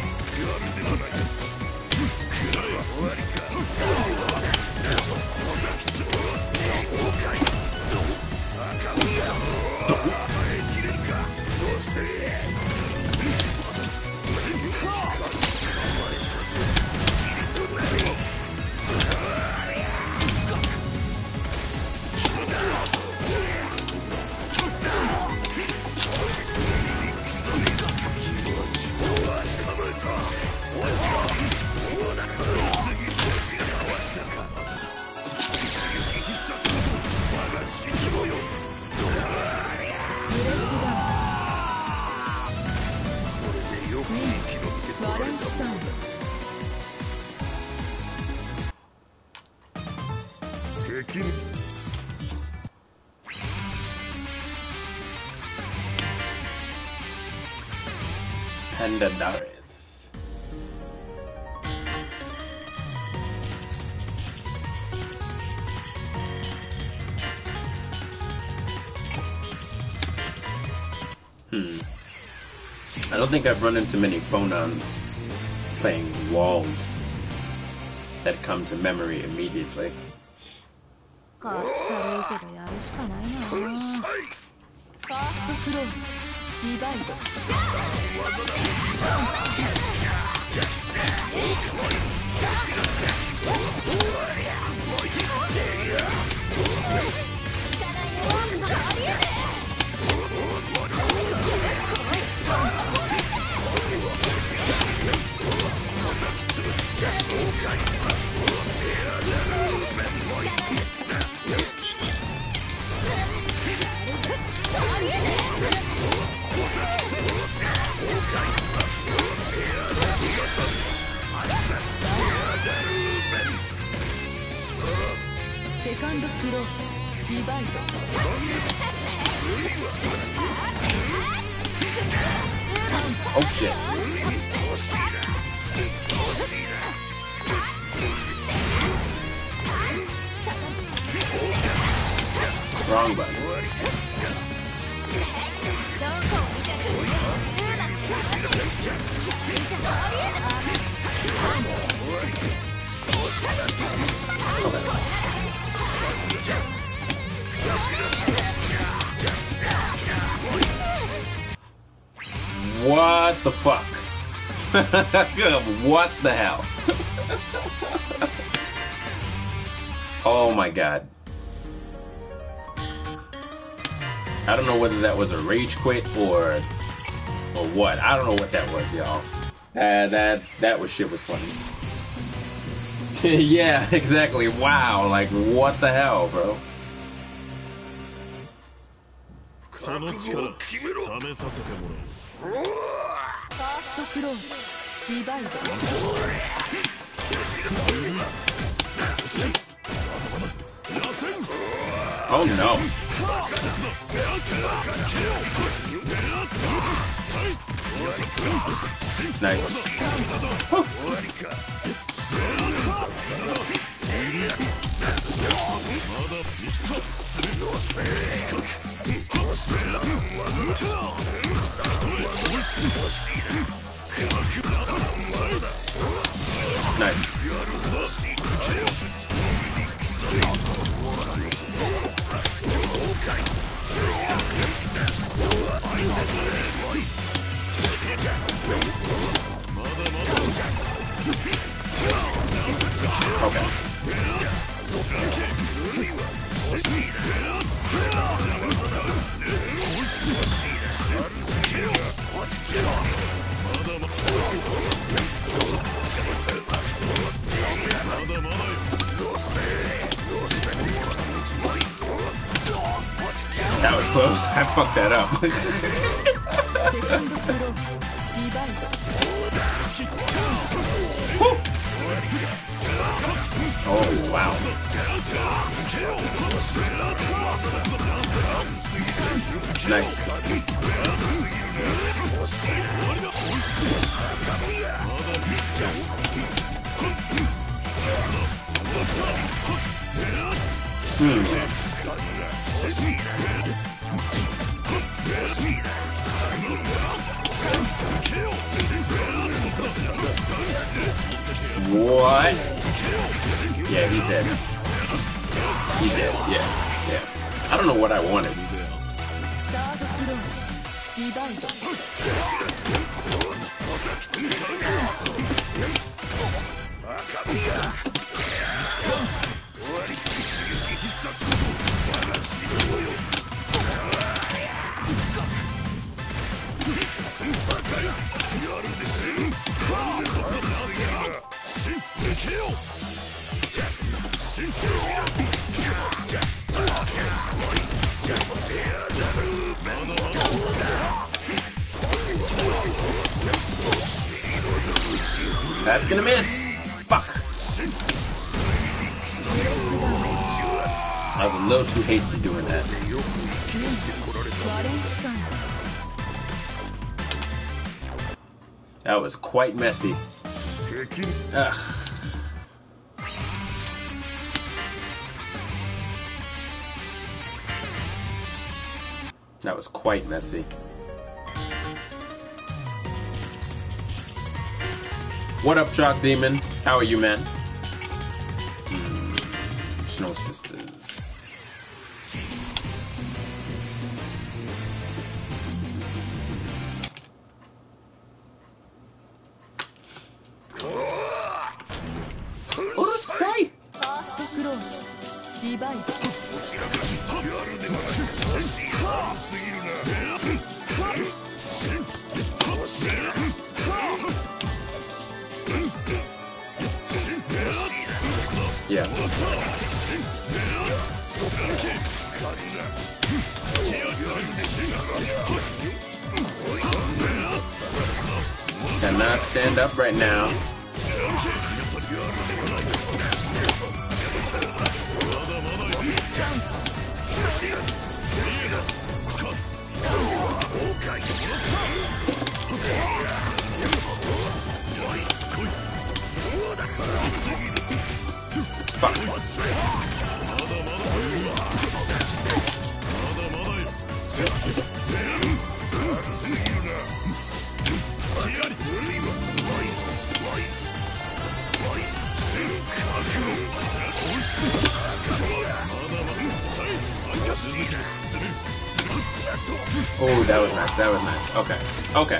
[SPEAKER 1] Pandadaris. I don't think I've run into many phonons playing Walled that come to memory immediately.
[SPEAKER 2] かったるいけどやるしかないな。ファーストクローズディバイド。セカンドクローズディバイド。
[SPEAKER 1] Oh shit. Wrong button. What the fuck? What the hell? Oh my god. I don't know whether that was a rage quit or what. I don't know what that was, y'all. That was shit was funny. Yeah, exactly. Wow, like what the hell, bro?
[SPEAKER 3] その力試させてもらおう。
[SPEAKER 2] ファーストクローズディバイド。
[SPEAKER 1] Oh no. Nice. Nice. Okay. That was close. I fucked that up. Oh, wow. Nice. What? Yeah, he did. He did, yeah. I don't know what I wanted. That's gonna miss. Fuck. I was a little too hasty doing that. That was quite messy. Ugh. That was quite messy. What up, Shock Demon? How are you, man? Snow Sisters. Yeah. Cannot stand up right now. Fuck. Oh, that was nice. That was nice. Okay. Okay.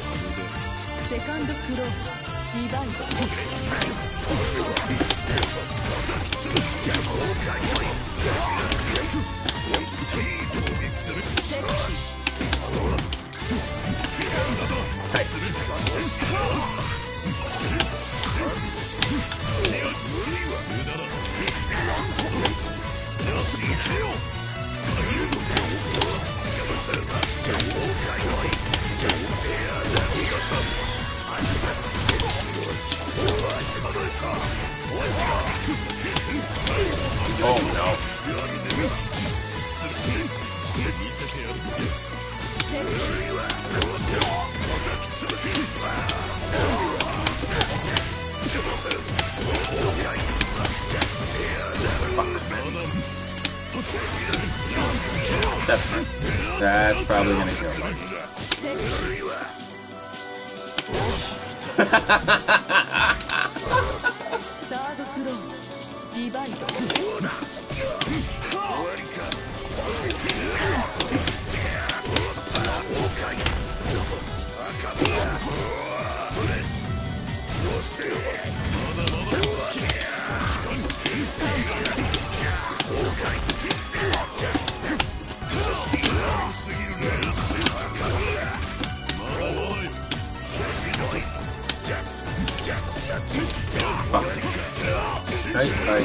[SPEAKER 1] Oh no. That's probably gonna kill me.
[SPEAKER 2] サードクローズディバイド。
[SPEAKER 1] はいはい。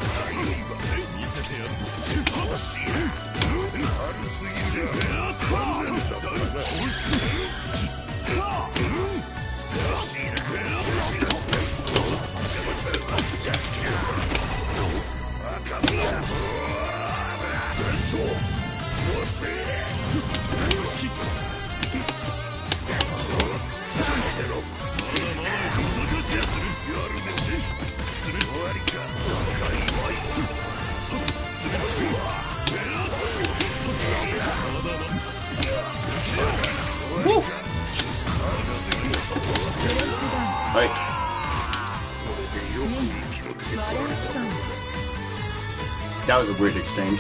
[SPEAKER 1] はい。That was a weird exchange.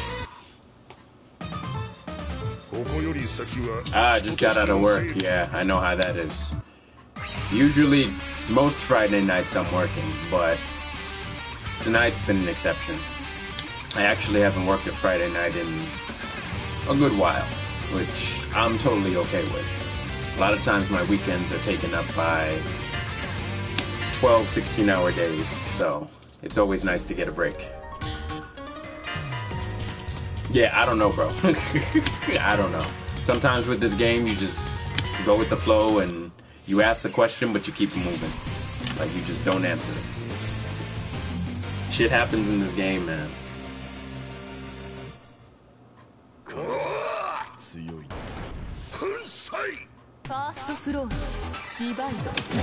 [SPEAKER 1] I just got out of work. Yeah, I know how that is. Usually, most Friday nights I'm working, but tonight's been an exception. I actually haven't worked a Friday night in a good while, which I'm totally okay with. A lot of times my weekends are taken up by 12, 16-hour days, so it's always nice to get a break. Yeah, I don't know, bro. I don't know. Sometimes with this game, you just go with the flow and you ask the question, but you keep it moving. Like, you just don't answer it. Shit happens in this game, man.
[SPEAKER 2] First close, divide.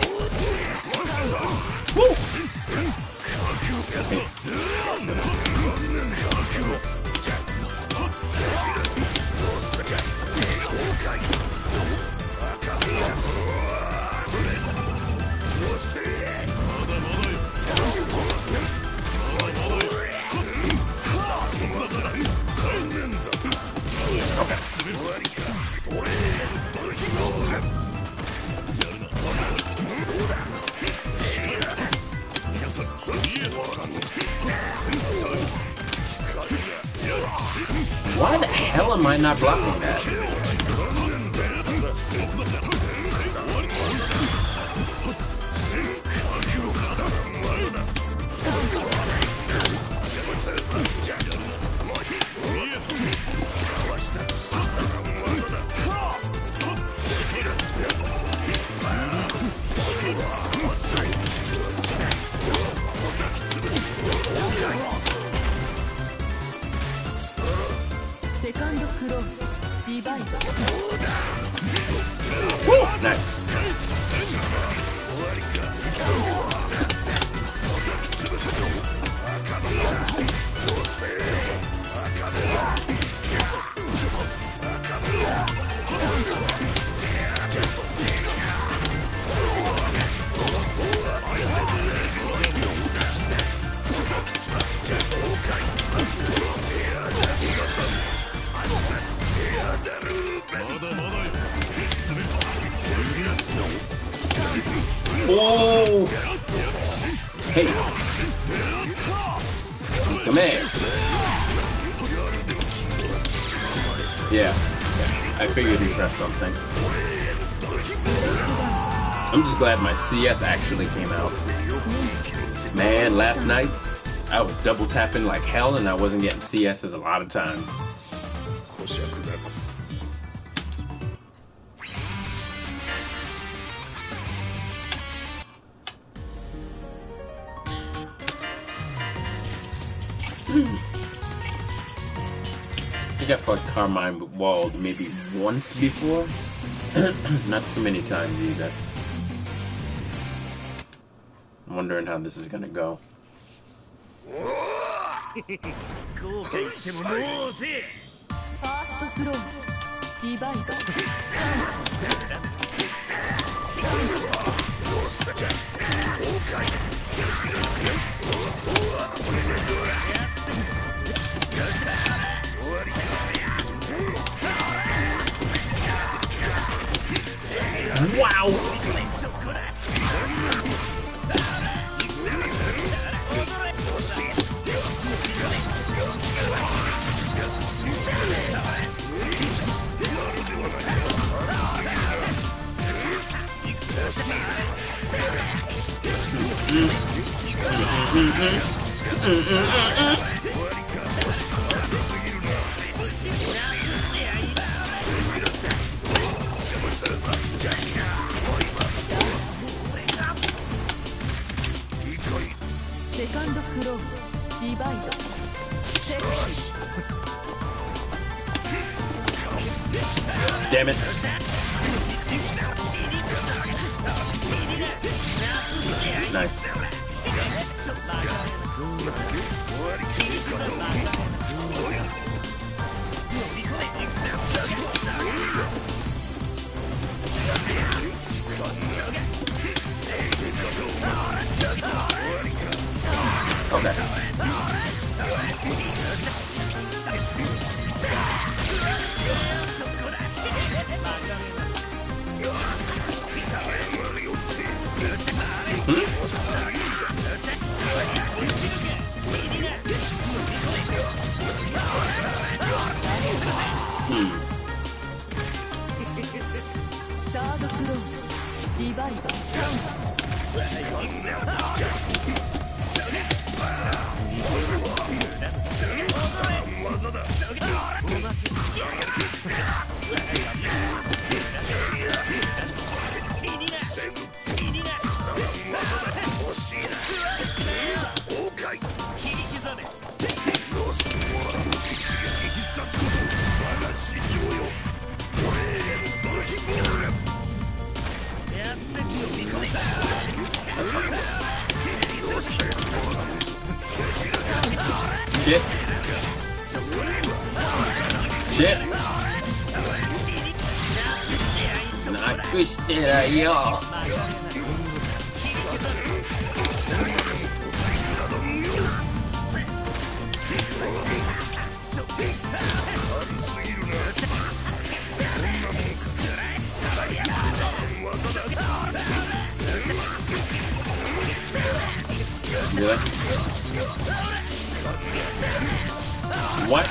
[SPEAKER 1] Why the hell am I not blocking that?
[SPEAKER 2] Second close, divide.
[SPEAKER 1] Nice. Oh! Hey! Come here! Yeah, I figured he pressed something. I'm just glad my CS actually came out. Man, last night, I was double tapping like hell and I wasn't getting CS's a lot of times. I think I fought Carmine Wald maybe once before. Not too many times either. I'm wondering how this is gonna go.
[SPEAKER 2] First close, divide.
[SPEAKER 1] Wow!
[SPEAKER 2] Second Clove Divide.
[SPEAKER 1] Damn it. Nice. Okay.
[SPEAKER 2] Third Clove Divide.
[SPEAKER 1] Shit. Shit. なくしてらよ。Really? What?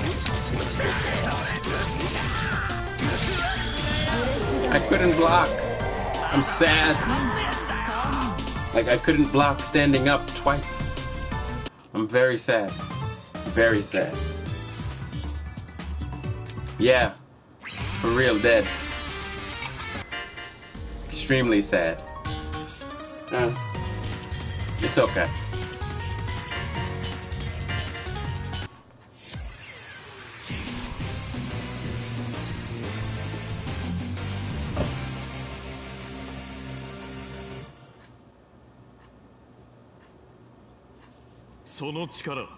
[SPEAKER 1] I couldn't block. I'm sad. Like I couldn't block standing up twice. I'm very sad. Very sad. Yeah. For real dead. Extremely sad. It's okay.
[SPEAKER 2] First Clove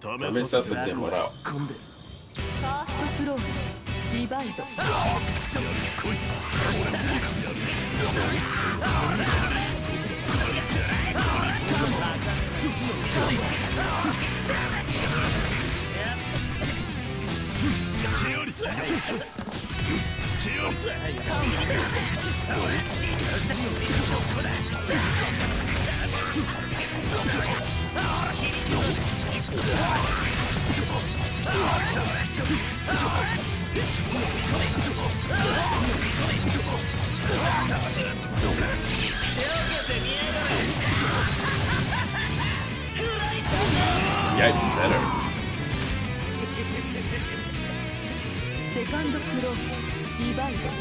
[SPEAKER 2] Divide.
[SPEAKER 1] Yikes, that hurts.
[SPEAKER 2] Second Clove Divide.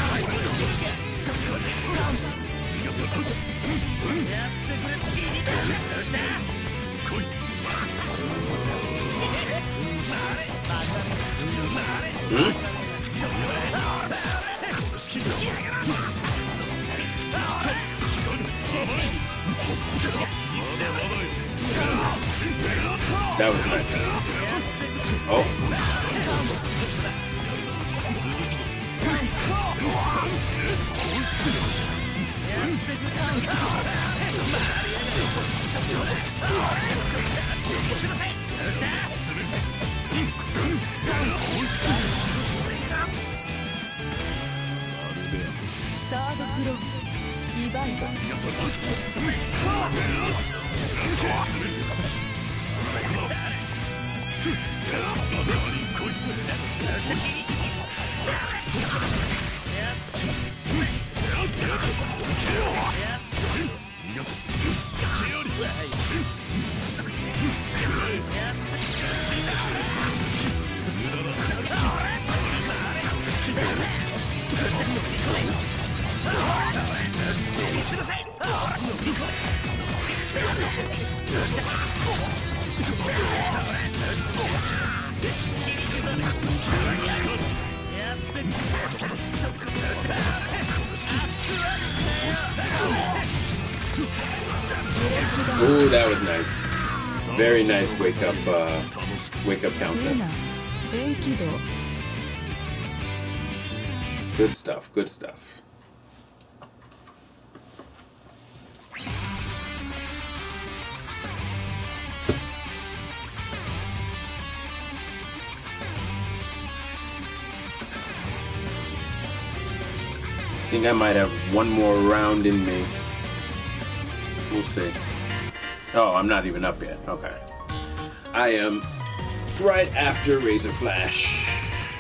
[SPEAKER 1] That was nice. Oh.
[SPEAKER 2] サードクローズリバイバル。
[SPEAKER 1] Ooh, that was nice. Very nice wake up counter. Good stuff, good stuff. I think I might have one more round in me. We'll see. Oh, I'm not even up yet. Okay. I am right after Razor Flash.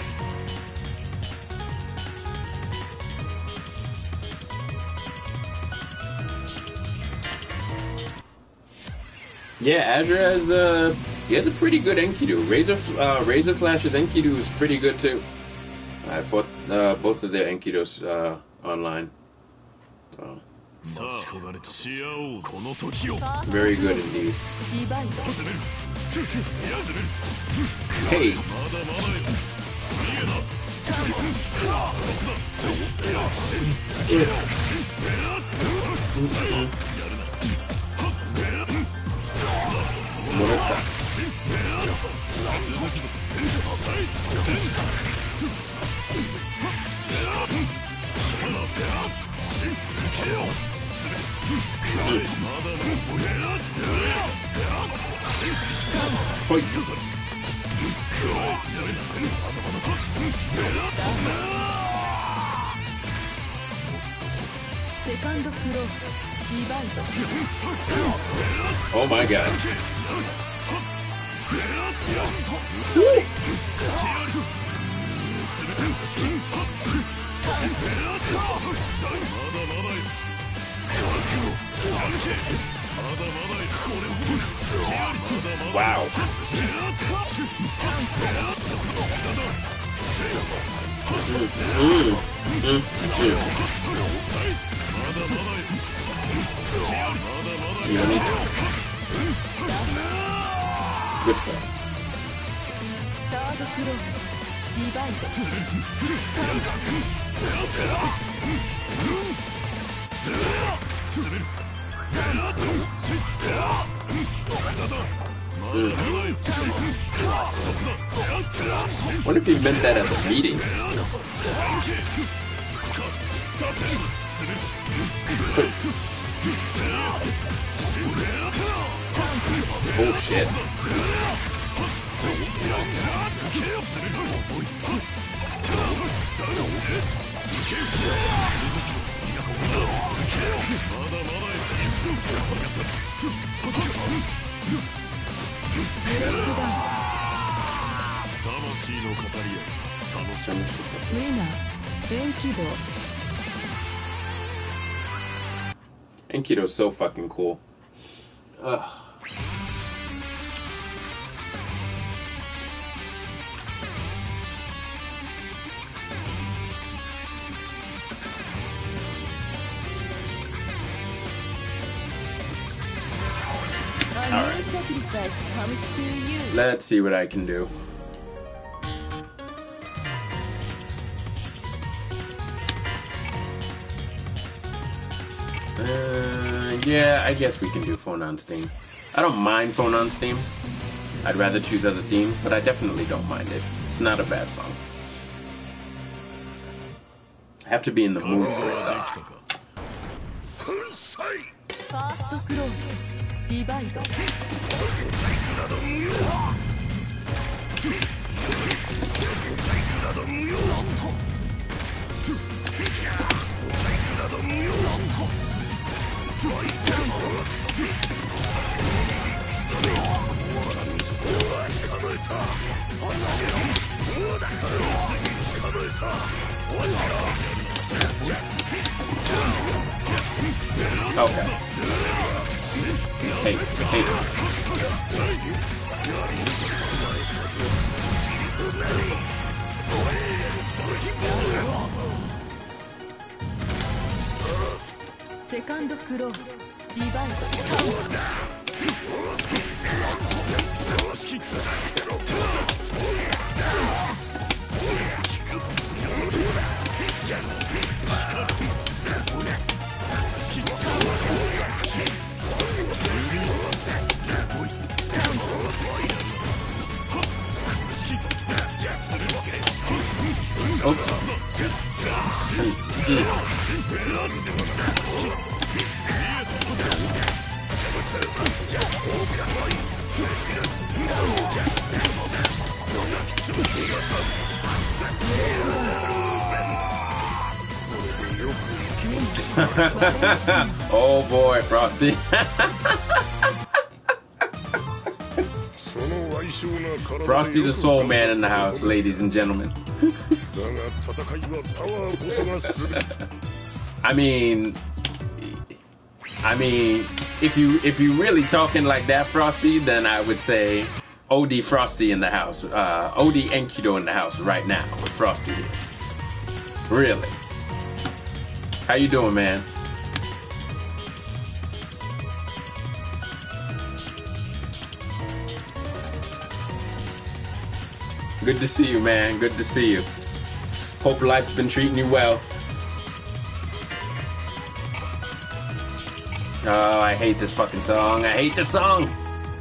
[SPEAKER 1] Yeah, Azure has he has a pretty good Enkidu. Razor Flash's Enkidu is pretty good too. I fought both of their Enkidos online. So. Very good indeed. Hey. Oh my god. Wow. Good stuff. Wonder if he meant that as a meeting. Oh shit. Enkido's so fucking cool. Ugh. Let's see what I can do. Yeah, I guess we can do Phone on Steam. I don't mind Phone on Steam. I'd rather choose other themes, but I definitely don't mind it. It's not a bad song. I have to be in the mood for it though.
[SPEAKER 2] ディバイド
[SPEAKER 1] Okay. Hey, hey.
[SPEAKER 2] Second close. Divide.
[SPEAKER 1] Oh boy, Frosty. Frosty the Soul Man in the house, ladies and gentlemen. I mean, if you really talking like that, Frosty, then I would say OD Frosty in the house, OD Enkido in the house right now with Frosty here. Really? How you doing, man? Good to see you, man. Good to see you. Hope life's been treating you well. Oh, I hate this fucking song. I hate this song.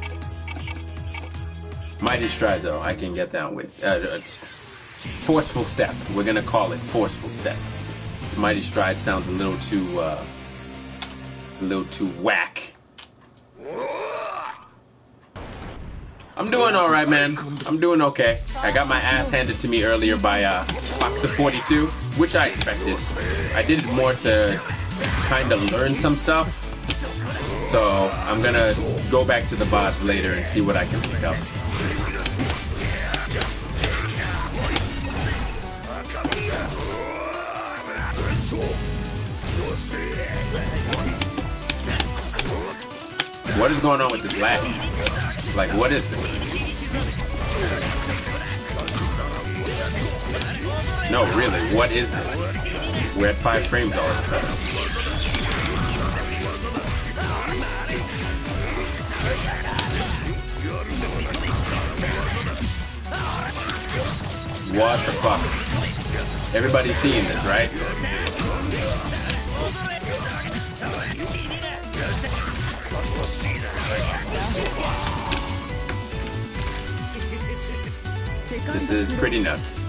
[SPEAKER 1] Mighty Stride, though, I can get down with. Forceful Step. We're gonna call it Forceful Step. This Mighty Stride sounds a little too whack. I'm doing all right, man. I'm doing okay. I got my ass handed to me earlier by Foxa42, which I expected. I did it more to kind of learn some stuff. So I'm gonna go back to the boss later and see what I can pick up. What is going on with this lag? Like, what is this? No, really, what is this? We're at 5 frames all of a sudden. What the fuck? Everybody's seeing this, right? This is pretty nuts.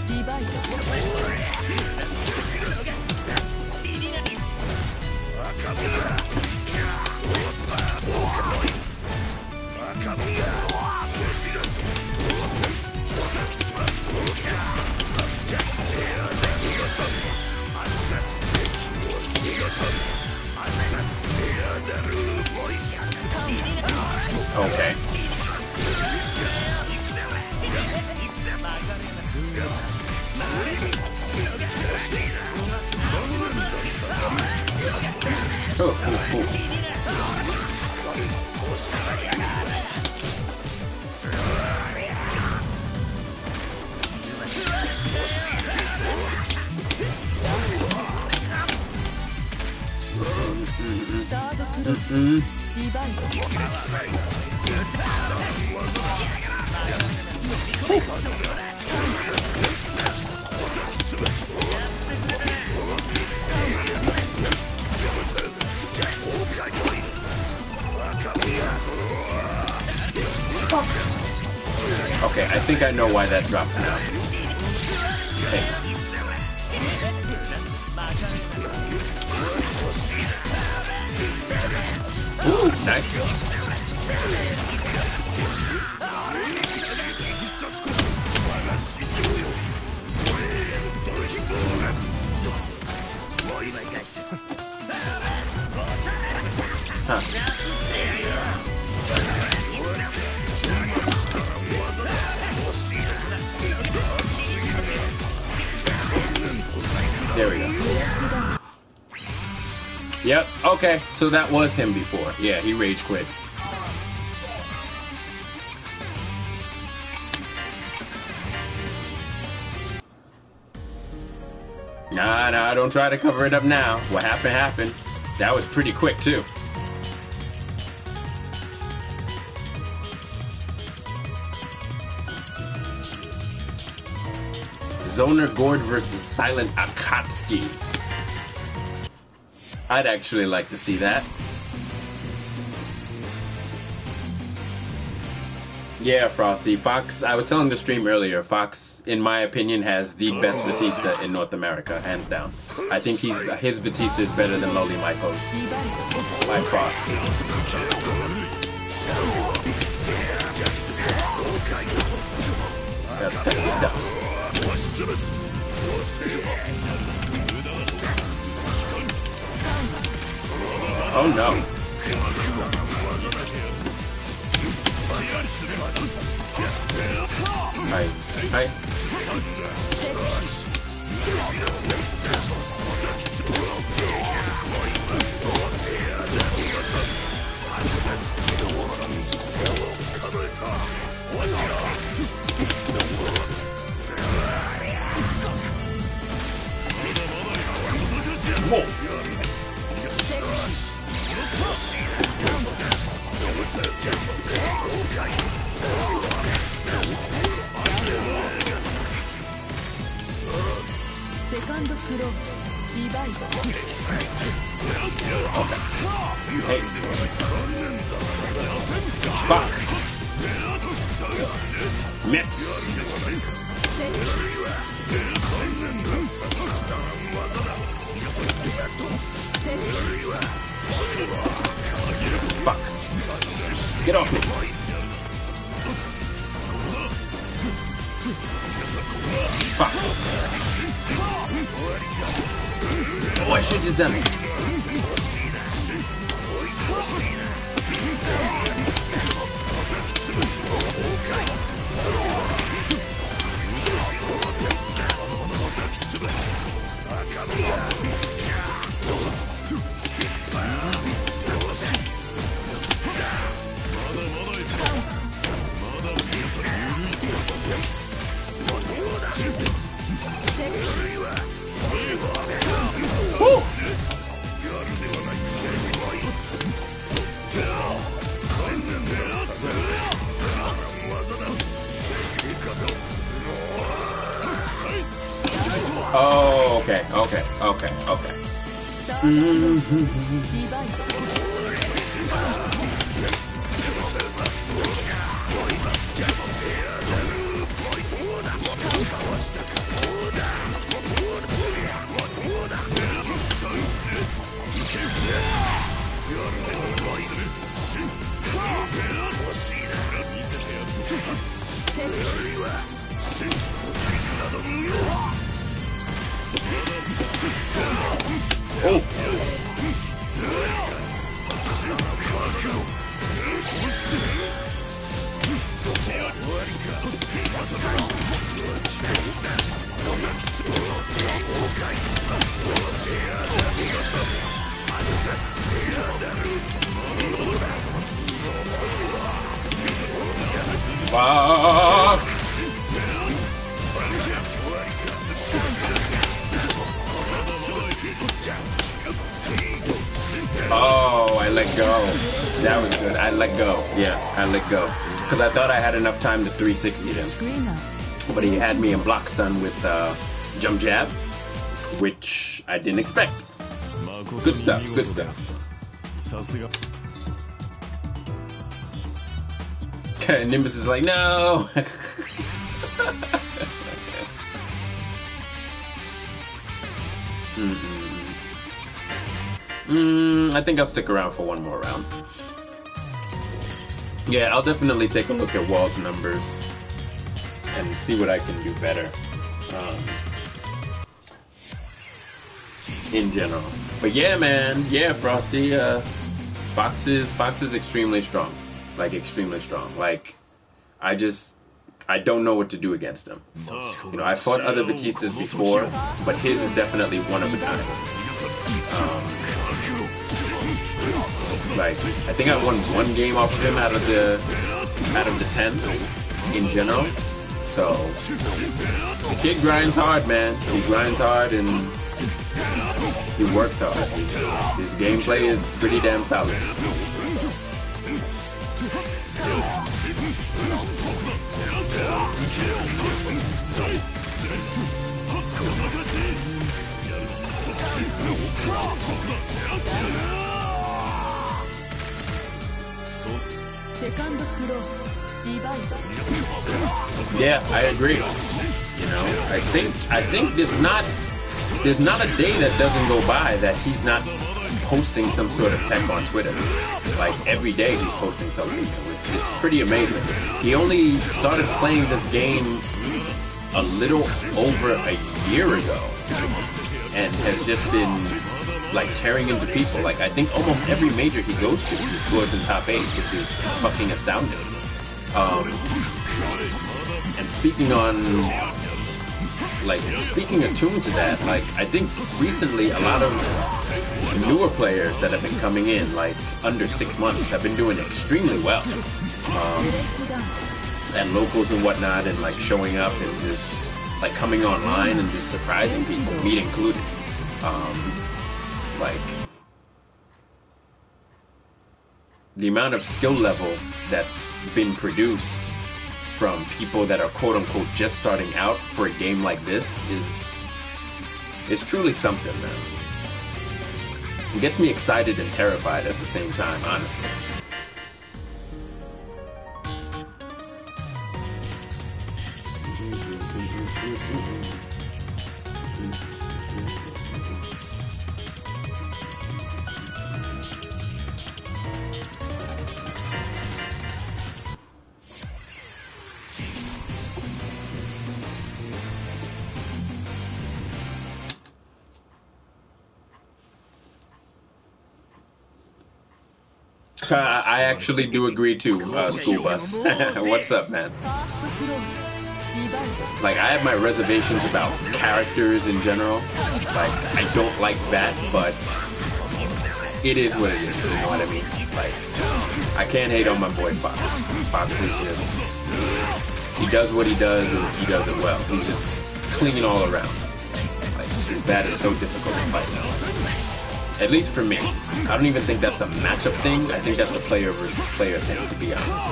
[SPEAKER 1] Okay. Oh, cool. Okay, I think I know why that drops now. Hey. Ooh, nice. Huh. There we go. Yep, okay, so that was him before. Yeah, he rage quit. Nah, don't try to cover it up now. What happened, happened. That was pretty quick, too. Zoner Gord versus Silent Akatsuki. I'd actually like to see that. Yeah, Frosty. Fox, I was telling the stream earlier, Fox, in my opinion, has the best Batista in North America, hands down. I think his Batista is better than Loli Michaels. By far. Oh no. Hi. Whoa.
[SPEAKER 2] Second Pro Revive.
[SPEAKER 1] Hey. Fuck. Mitz. Fuck. Get off me. Fuck. Oh, I should just done it. Woo! Oh, okay. Oh. Fuck. Oh, I let go. That was good. I let go. Yeah, I let go. Because I thought I had enough time to 360 him. But he had me in block stun with jump jab, which I didn't expect. Good stuff, good stuff. Nimbus is like, no! I think I'll stick around for one more round. Yeah, I'll definitely take a look at Wald's numbers and see what I can do better in general. But yeah, man, yeah, Frosty, Fox is extremely strong, like extremely strong. Like I don't know what to do against him. You know, I fought other Batistas before, but his is definitely one of a kind. Like I think I won one game off of him out of the 10 in general. So the kid grinds hard, man. He grinds hard and he works hard. His gameplay is pretty damn solid. Yeah, I agree. You know, I think there's not a day that doesn't go by that he's not posting some sort of tech on Twitter. Like every day he's posting something. It's pretty amazing. He only started playing this game a little over a year ago and has just been like tearing into people. Like I think almost every major he goes to, he scores in top 8, which is fucking astounding. And speaking attuned to that, like I think recently a lot of newer players that have been coming in, like under 6 months, have been doing extremely well. And locals and whatnot, and like showing up and just like coming online and just surprising people, me included. Like the amount of skill level that's been produced from people that are quote unquote just starting out for a game like this is truly something, man. It gets me excited and terrified at the same time, honestly. I actually do agree too, School Bus. What's up, man? Like, I have my reservations about characters in general. Like, I don't like that, but it is what it is, you know what I mean? Like, I can't hate on my boy Fox. Fox is just, he does what he does, and he does it well. He's just clean all around. Like, his bat is so difficult to fight now. At least for me. I don't even think that's a matchup thing. I think that's a player versus player thing, to be honest.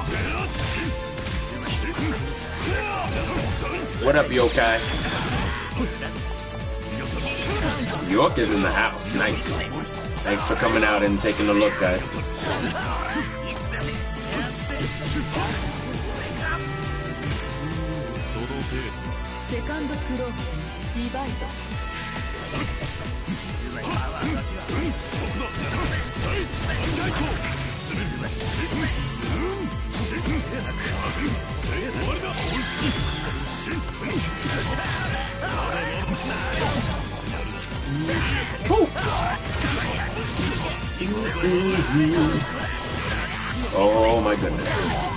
[SPEAKER 1] What up, Yokai? York is in the house. Nice. Thanks for coming out and taking a look, guys. Oh my goodness.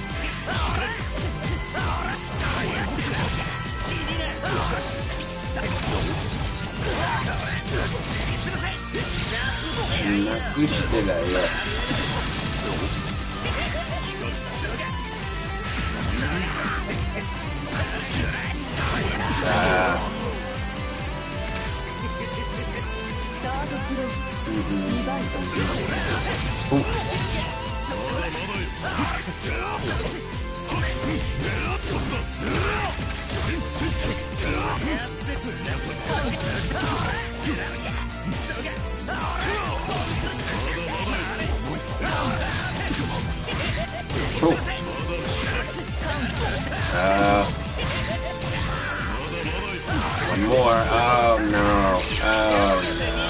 [SPEAKER 1] One more. Oh no. Oh no.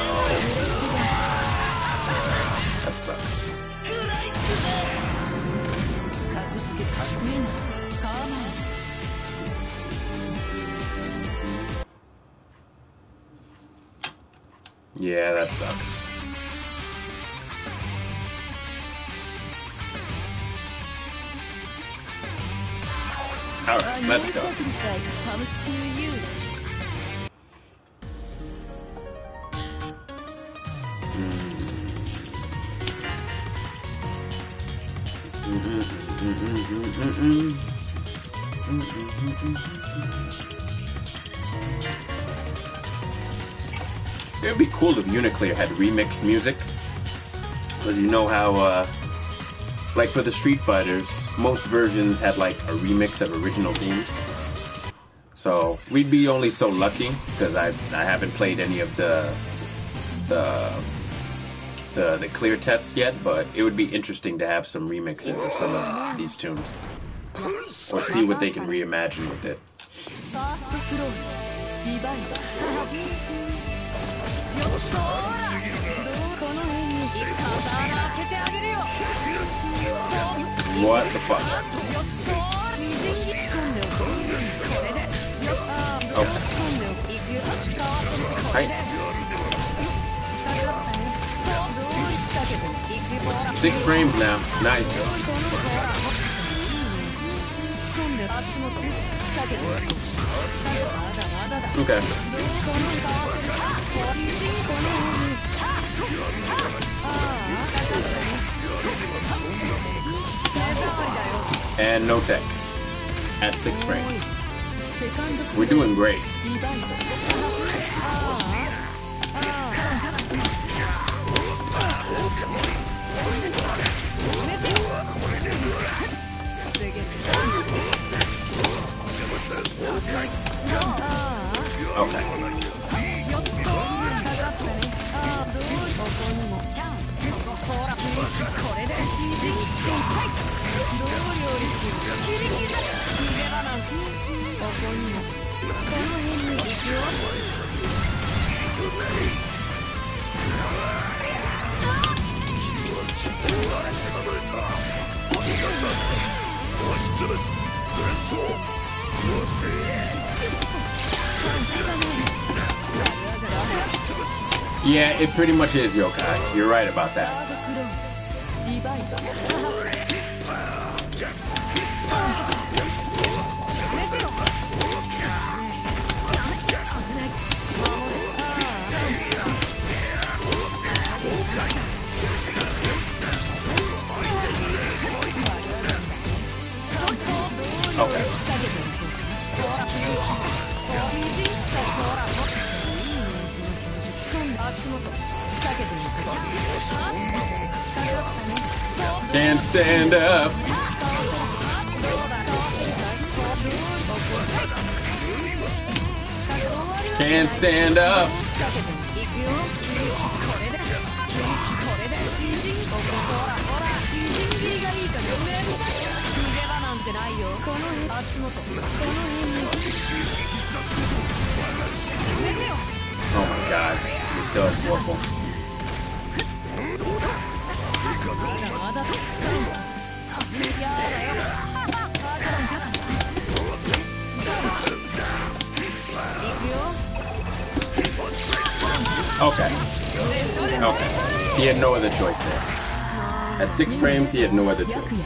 [SPEAKER 1] That sucks. Yeah, that sucks. Alright, let's go. It would be cool if Uniclear had remixed music, because you know how, like for the Street Fighters, most versions had like a remix of original themes. So we'd be only so lucky, because I haven't played any of the clear tests yet, but it would be interesting to have some remixes of some of these tunes, or see what they can reimagine with it. What the fuck? Okay. Right. 6 frames now. Nice. Okay. And no tech at 6 frames. We're doing great. Okay. Yeah, it pretty much is yokai. You're right about that. Okay. Can't stand up. Can't stand up. Oh my god, he still has Warful. Okay. Okay. He had no other choice there. At 6 frames, he had no other choice.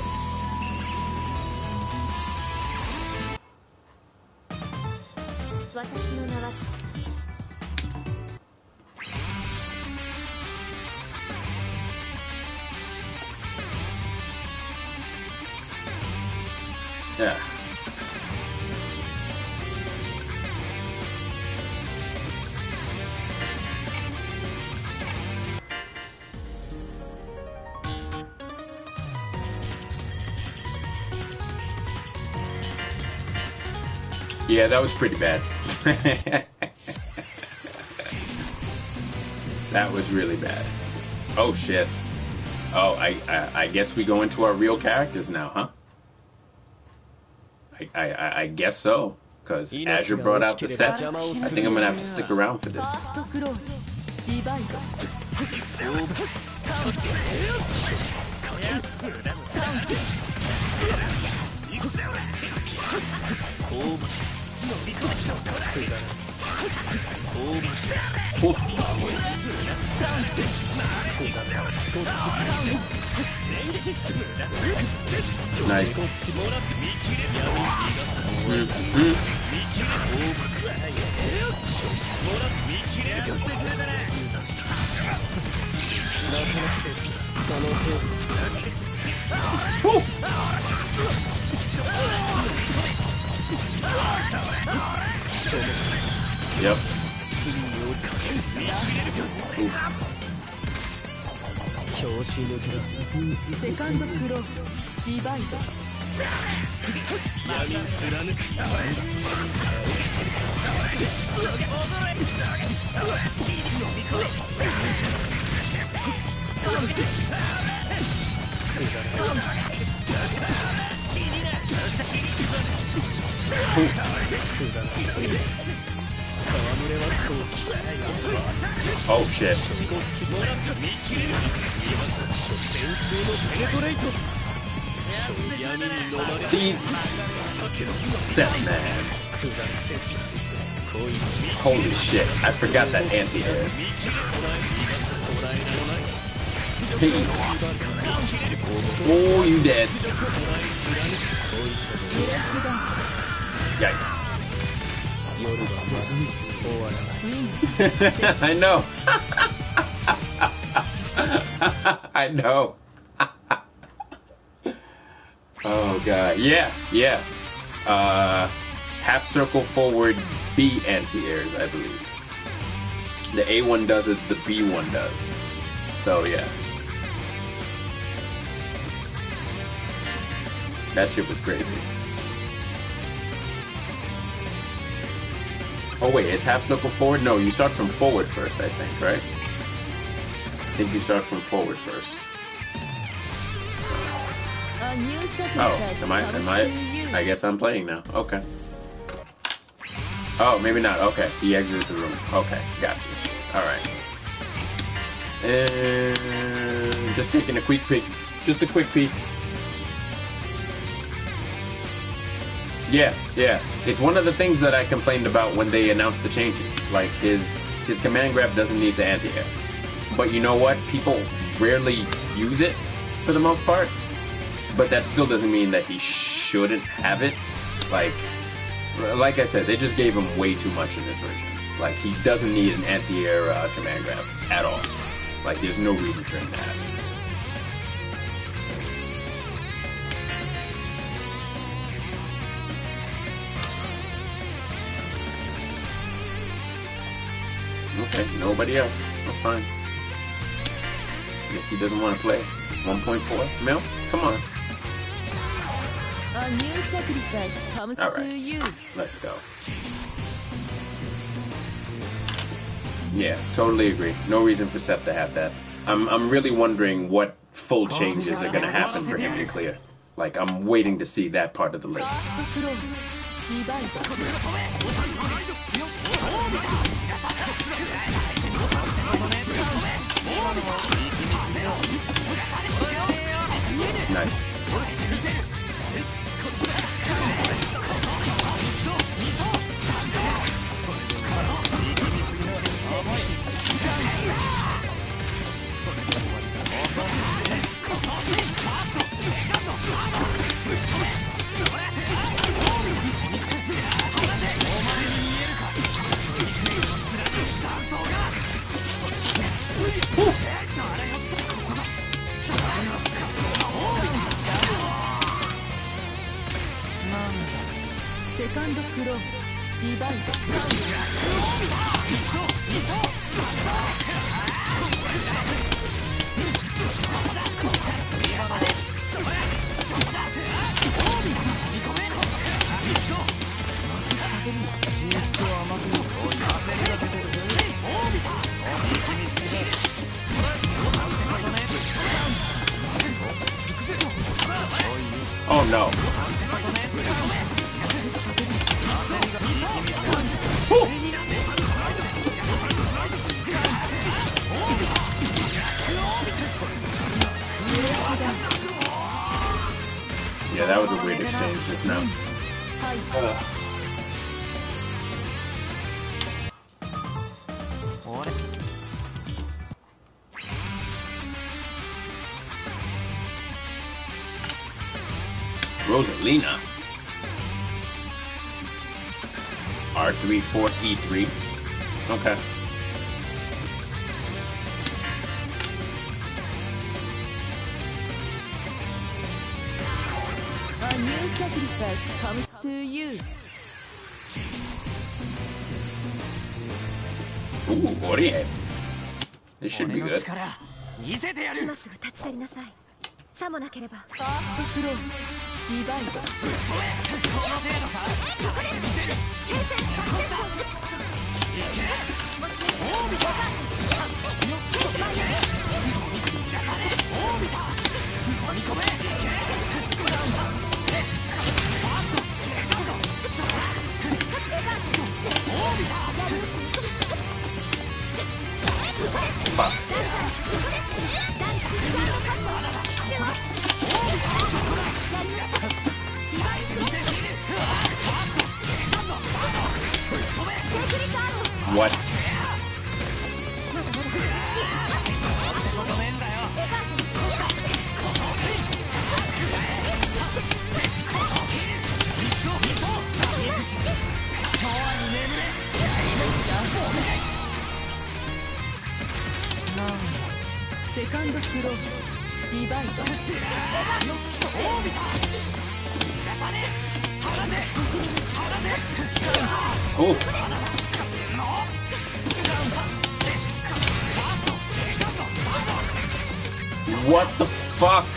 [SPEAKER 1] Yeah. Yeah, that was pretty bad. That was really bad. Oh shit. Oh, I guess we go into our real characters now, huh? I guess so, because Azure brought out the set. I think I'm gonna have to stick around for this. Nice. Yep. Oof.
[SPEAKER 2] セカンドクローズディバイド
[SPEAKER 1] Oh shit. See, set man. Holy shit! I forgot that anti-airs. Hey. Oh, you dead. Yikes. I know. I know. Oh god. Yeah. Half circle forward B anti-airs, I believe. The A one does it, the B one does. So yeah. That shit was crazy. Oh wait, is half circle forward? No, you start from forward first, I think, right? I think you start from forward first. Oh, am I? I guess I'm playing now. Okay. Oh, maybe not. Okay, he exited the room. Okay, got you. Alright. And just taking a quick peek. Just a quick peek. Yeah. It's one of the things that I complained about when they announced the changes. Like, his command grab doesn't need to anti-air. But you know what? People rarely use it, for the most part. But that still doesn't mean that he shouldn't have it. Like I said, they just gave him way too much in this version. Like, he doesn't need an anti-air command grab at all. Like, there's no reason for him to have it. Okay, nobody else. That's fine. Guess he doesn't want to play. 1.4 mil? Come on.
[SPEAKER 2] A new sacrifice comes to you.
[SPEAKER 1] Let's go. Yeah, totally agree. No reason for Seth to have that. I'm really wondering what full changes are gonna happen for him in clear. Like, I'm waiting to see that part of the list. Nice.
[SPEAKER 2] Second close. Divide.
[SPEAKER 1] Oh no. Yeah, that was a weird exchange just now. Rosalina. R3, 4, E3. Okay.
[SPEAKER 2] A new sacrifice comes to you.
[SPEAKER 1] Ooh, Orie. This should be
[SPEAKER 4] 俺の
[SPEAKER 1] good.
[SPEAKER 4] 力見せてやる。
[SPEAKER 5] 今すぐ立ち去りなさい。さもなければ
[SPEAKER 2] ファーストクローズ。ディバイド。
[SPEAKER 4] この程度か。見せる。
[SPEAKER 5] 平成3連勝。
[SPEAKER 1] Fuck. What?
[SPEAKER 4] ごめんだよ。
[SPEAKER 2] セカンドクローズ。ディバイド。
[SPEAKER 1] Oh. What the fuck?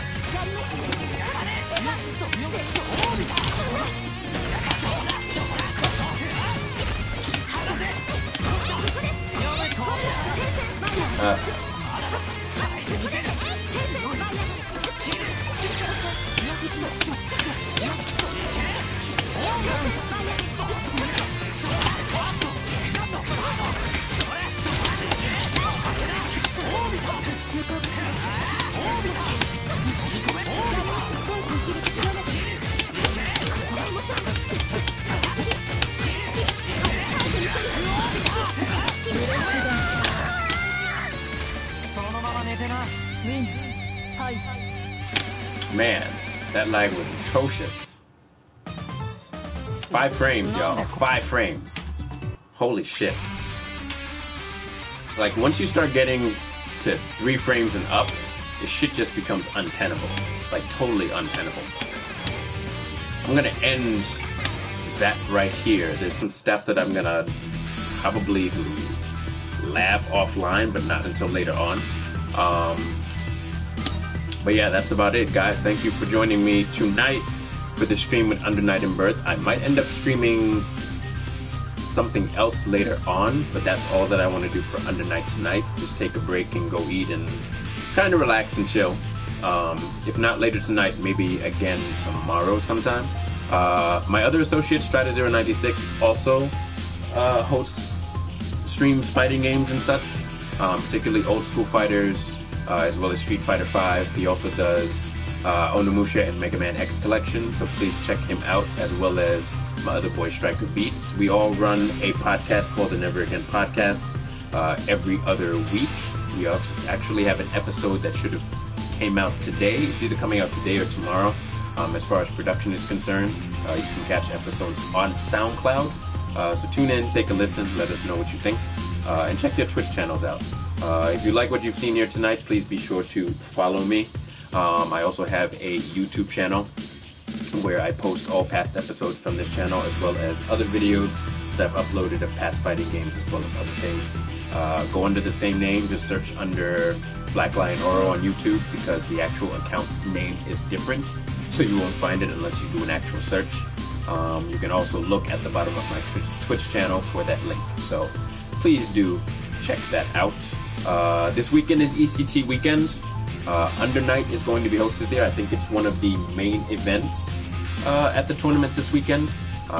[SPEAKER 2] Win. Hi.
[SPEAKER 1] Man, that lag was atrocious. 5 frames, y'all. 5 frames. Holy shit. Like, once you start getting to 3 frames and up, this shit just becomes untenable. Like, totally untenable. I'm gonna end that right here. There's some stuff that I'm gonna probably lab offline, but not until later on. But yeah, that's about it, guys. Thank you for joining me tonight for the stream with Under Night in Birth. I might end up streaming something else later on, but that's all that I want to do for Under Night tonight. Just take a break and go eat and kind of relax and chill. If not later tonight, maybe again tomorrow sometime. My other associate, Strata096, also hosts streams fighting games and such, particularly old school fighters, as well as Street Fighter V. He also does Onimusha and Mega Man X Collection, so please check him out, as well as my other boy Striker Beats. We all run a podcast called the Never Again Podcast every other week. We also actually have an episode that should have came out today. It's either coming out today or tomorrow. As far as production is concerned, you can catch episodes on SoundCloud. So tune in, take a listen, let us know what you think, and check their Twitch channels out. If you like what you've seen here tonight, please be sure to follow me. I also have a YouTube channel where I post all past episodes from this channel, as well as other videos that I've uploaded of past fighting games, as well as other things. Go under the same name, just search under Black Lion Oro on YouTube, because the actual account name is different, so you won't find it unless you do an actual search. You can also look at the bottom of my Twitch channel for that link, so please do check that out. This weekend is ECT weekend. Under Night is going to be hosted there. I think it's one of the main events at the tournament this weekend.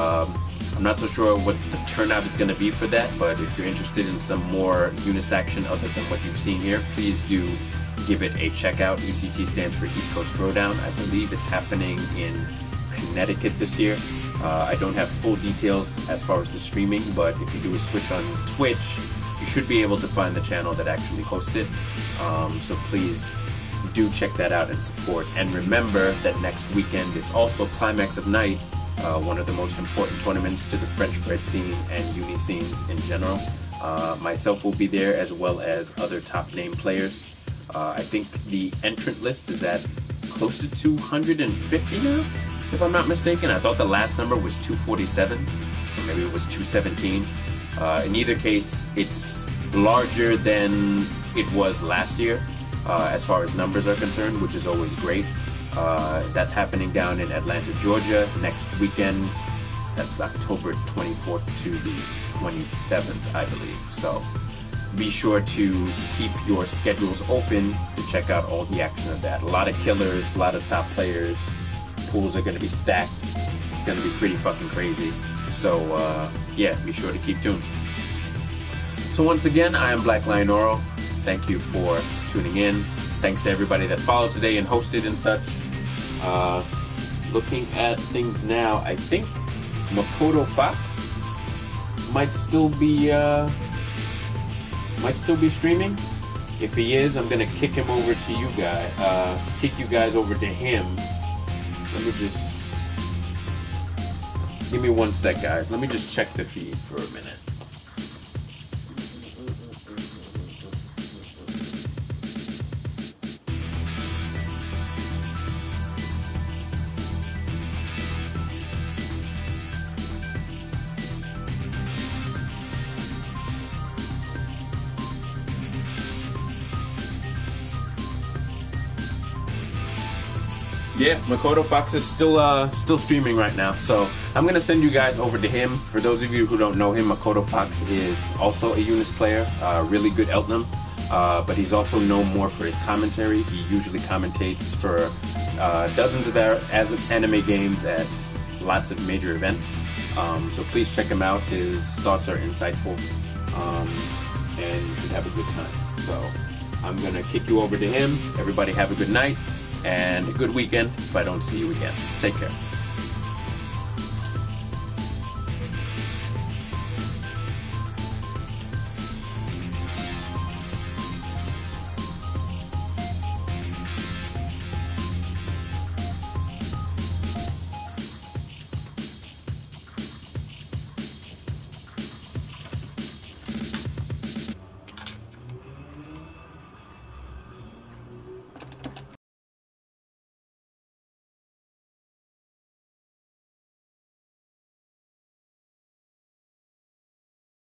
[SPEAKER 1] I'm not so sure what the turnout is going to be for that, but if you're interested in some more Unist action other than what you've seen here, please do give it a check out. ECT stands for East Coast Throwdown. I believe it's happening in Connecticut this year. I don't have full details as far as the streaming, but if you do a switch on Twitch, you should be able to find the channel that actually hosts it. So please do check that out and support. And remember that next weekend is also Climax of Night, one of the most important tournaments to the French bred scene and uni scenes in general. Myself will be there, as well as other top name players. I think the entrant list is at close to 250 now, if I'm not mistaken. I thought the last number was 247, or maybe it was 217. In either case, it's larger than it was last year as far as numbers are concerned, which is always great. That's happening down in Atlanta, Georgia next weekend. That's October 24th to the 27th, I believe. So be sure to keep your schedules open to check out all the action of that. A lot of killers, a lot of top players. Pools are going to be stacked. It's going to be pretty fucking crazy. So yeah, be sure to keep tuned. So once again, I am Black Lion Oro. Thank you for tuning in. Thanks to everybody that followed today and hosted and such. Looking at things now, I think Makoto Fox might still be streaming. If he is, I'm gonna kick him over to you guys. Kick you guys over to him. Let me just give me 1 sec, guys. Let me just check the feed for a minute. Yeah, Makoto Fox is still streaming right now, so I'm gonna send you guys over to him. For those of you who don't know him, Makoto Fox is also a Eunice player, really good Eltnum, but he's also known more for his commentary. He usually commentates for dozens of anime games at lots of major events, so please check him out. His thoughts are insightful, and you should have a good time. So I'm gonna kick you over to him. Everybody have a good night and a good weekend if I don't see you again. Take care.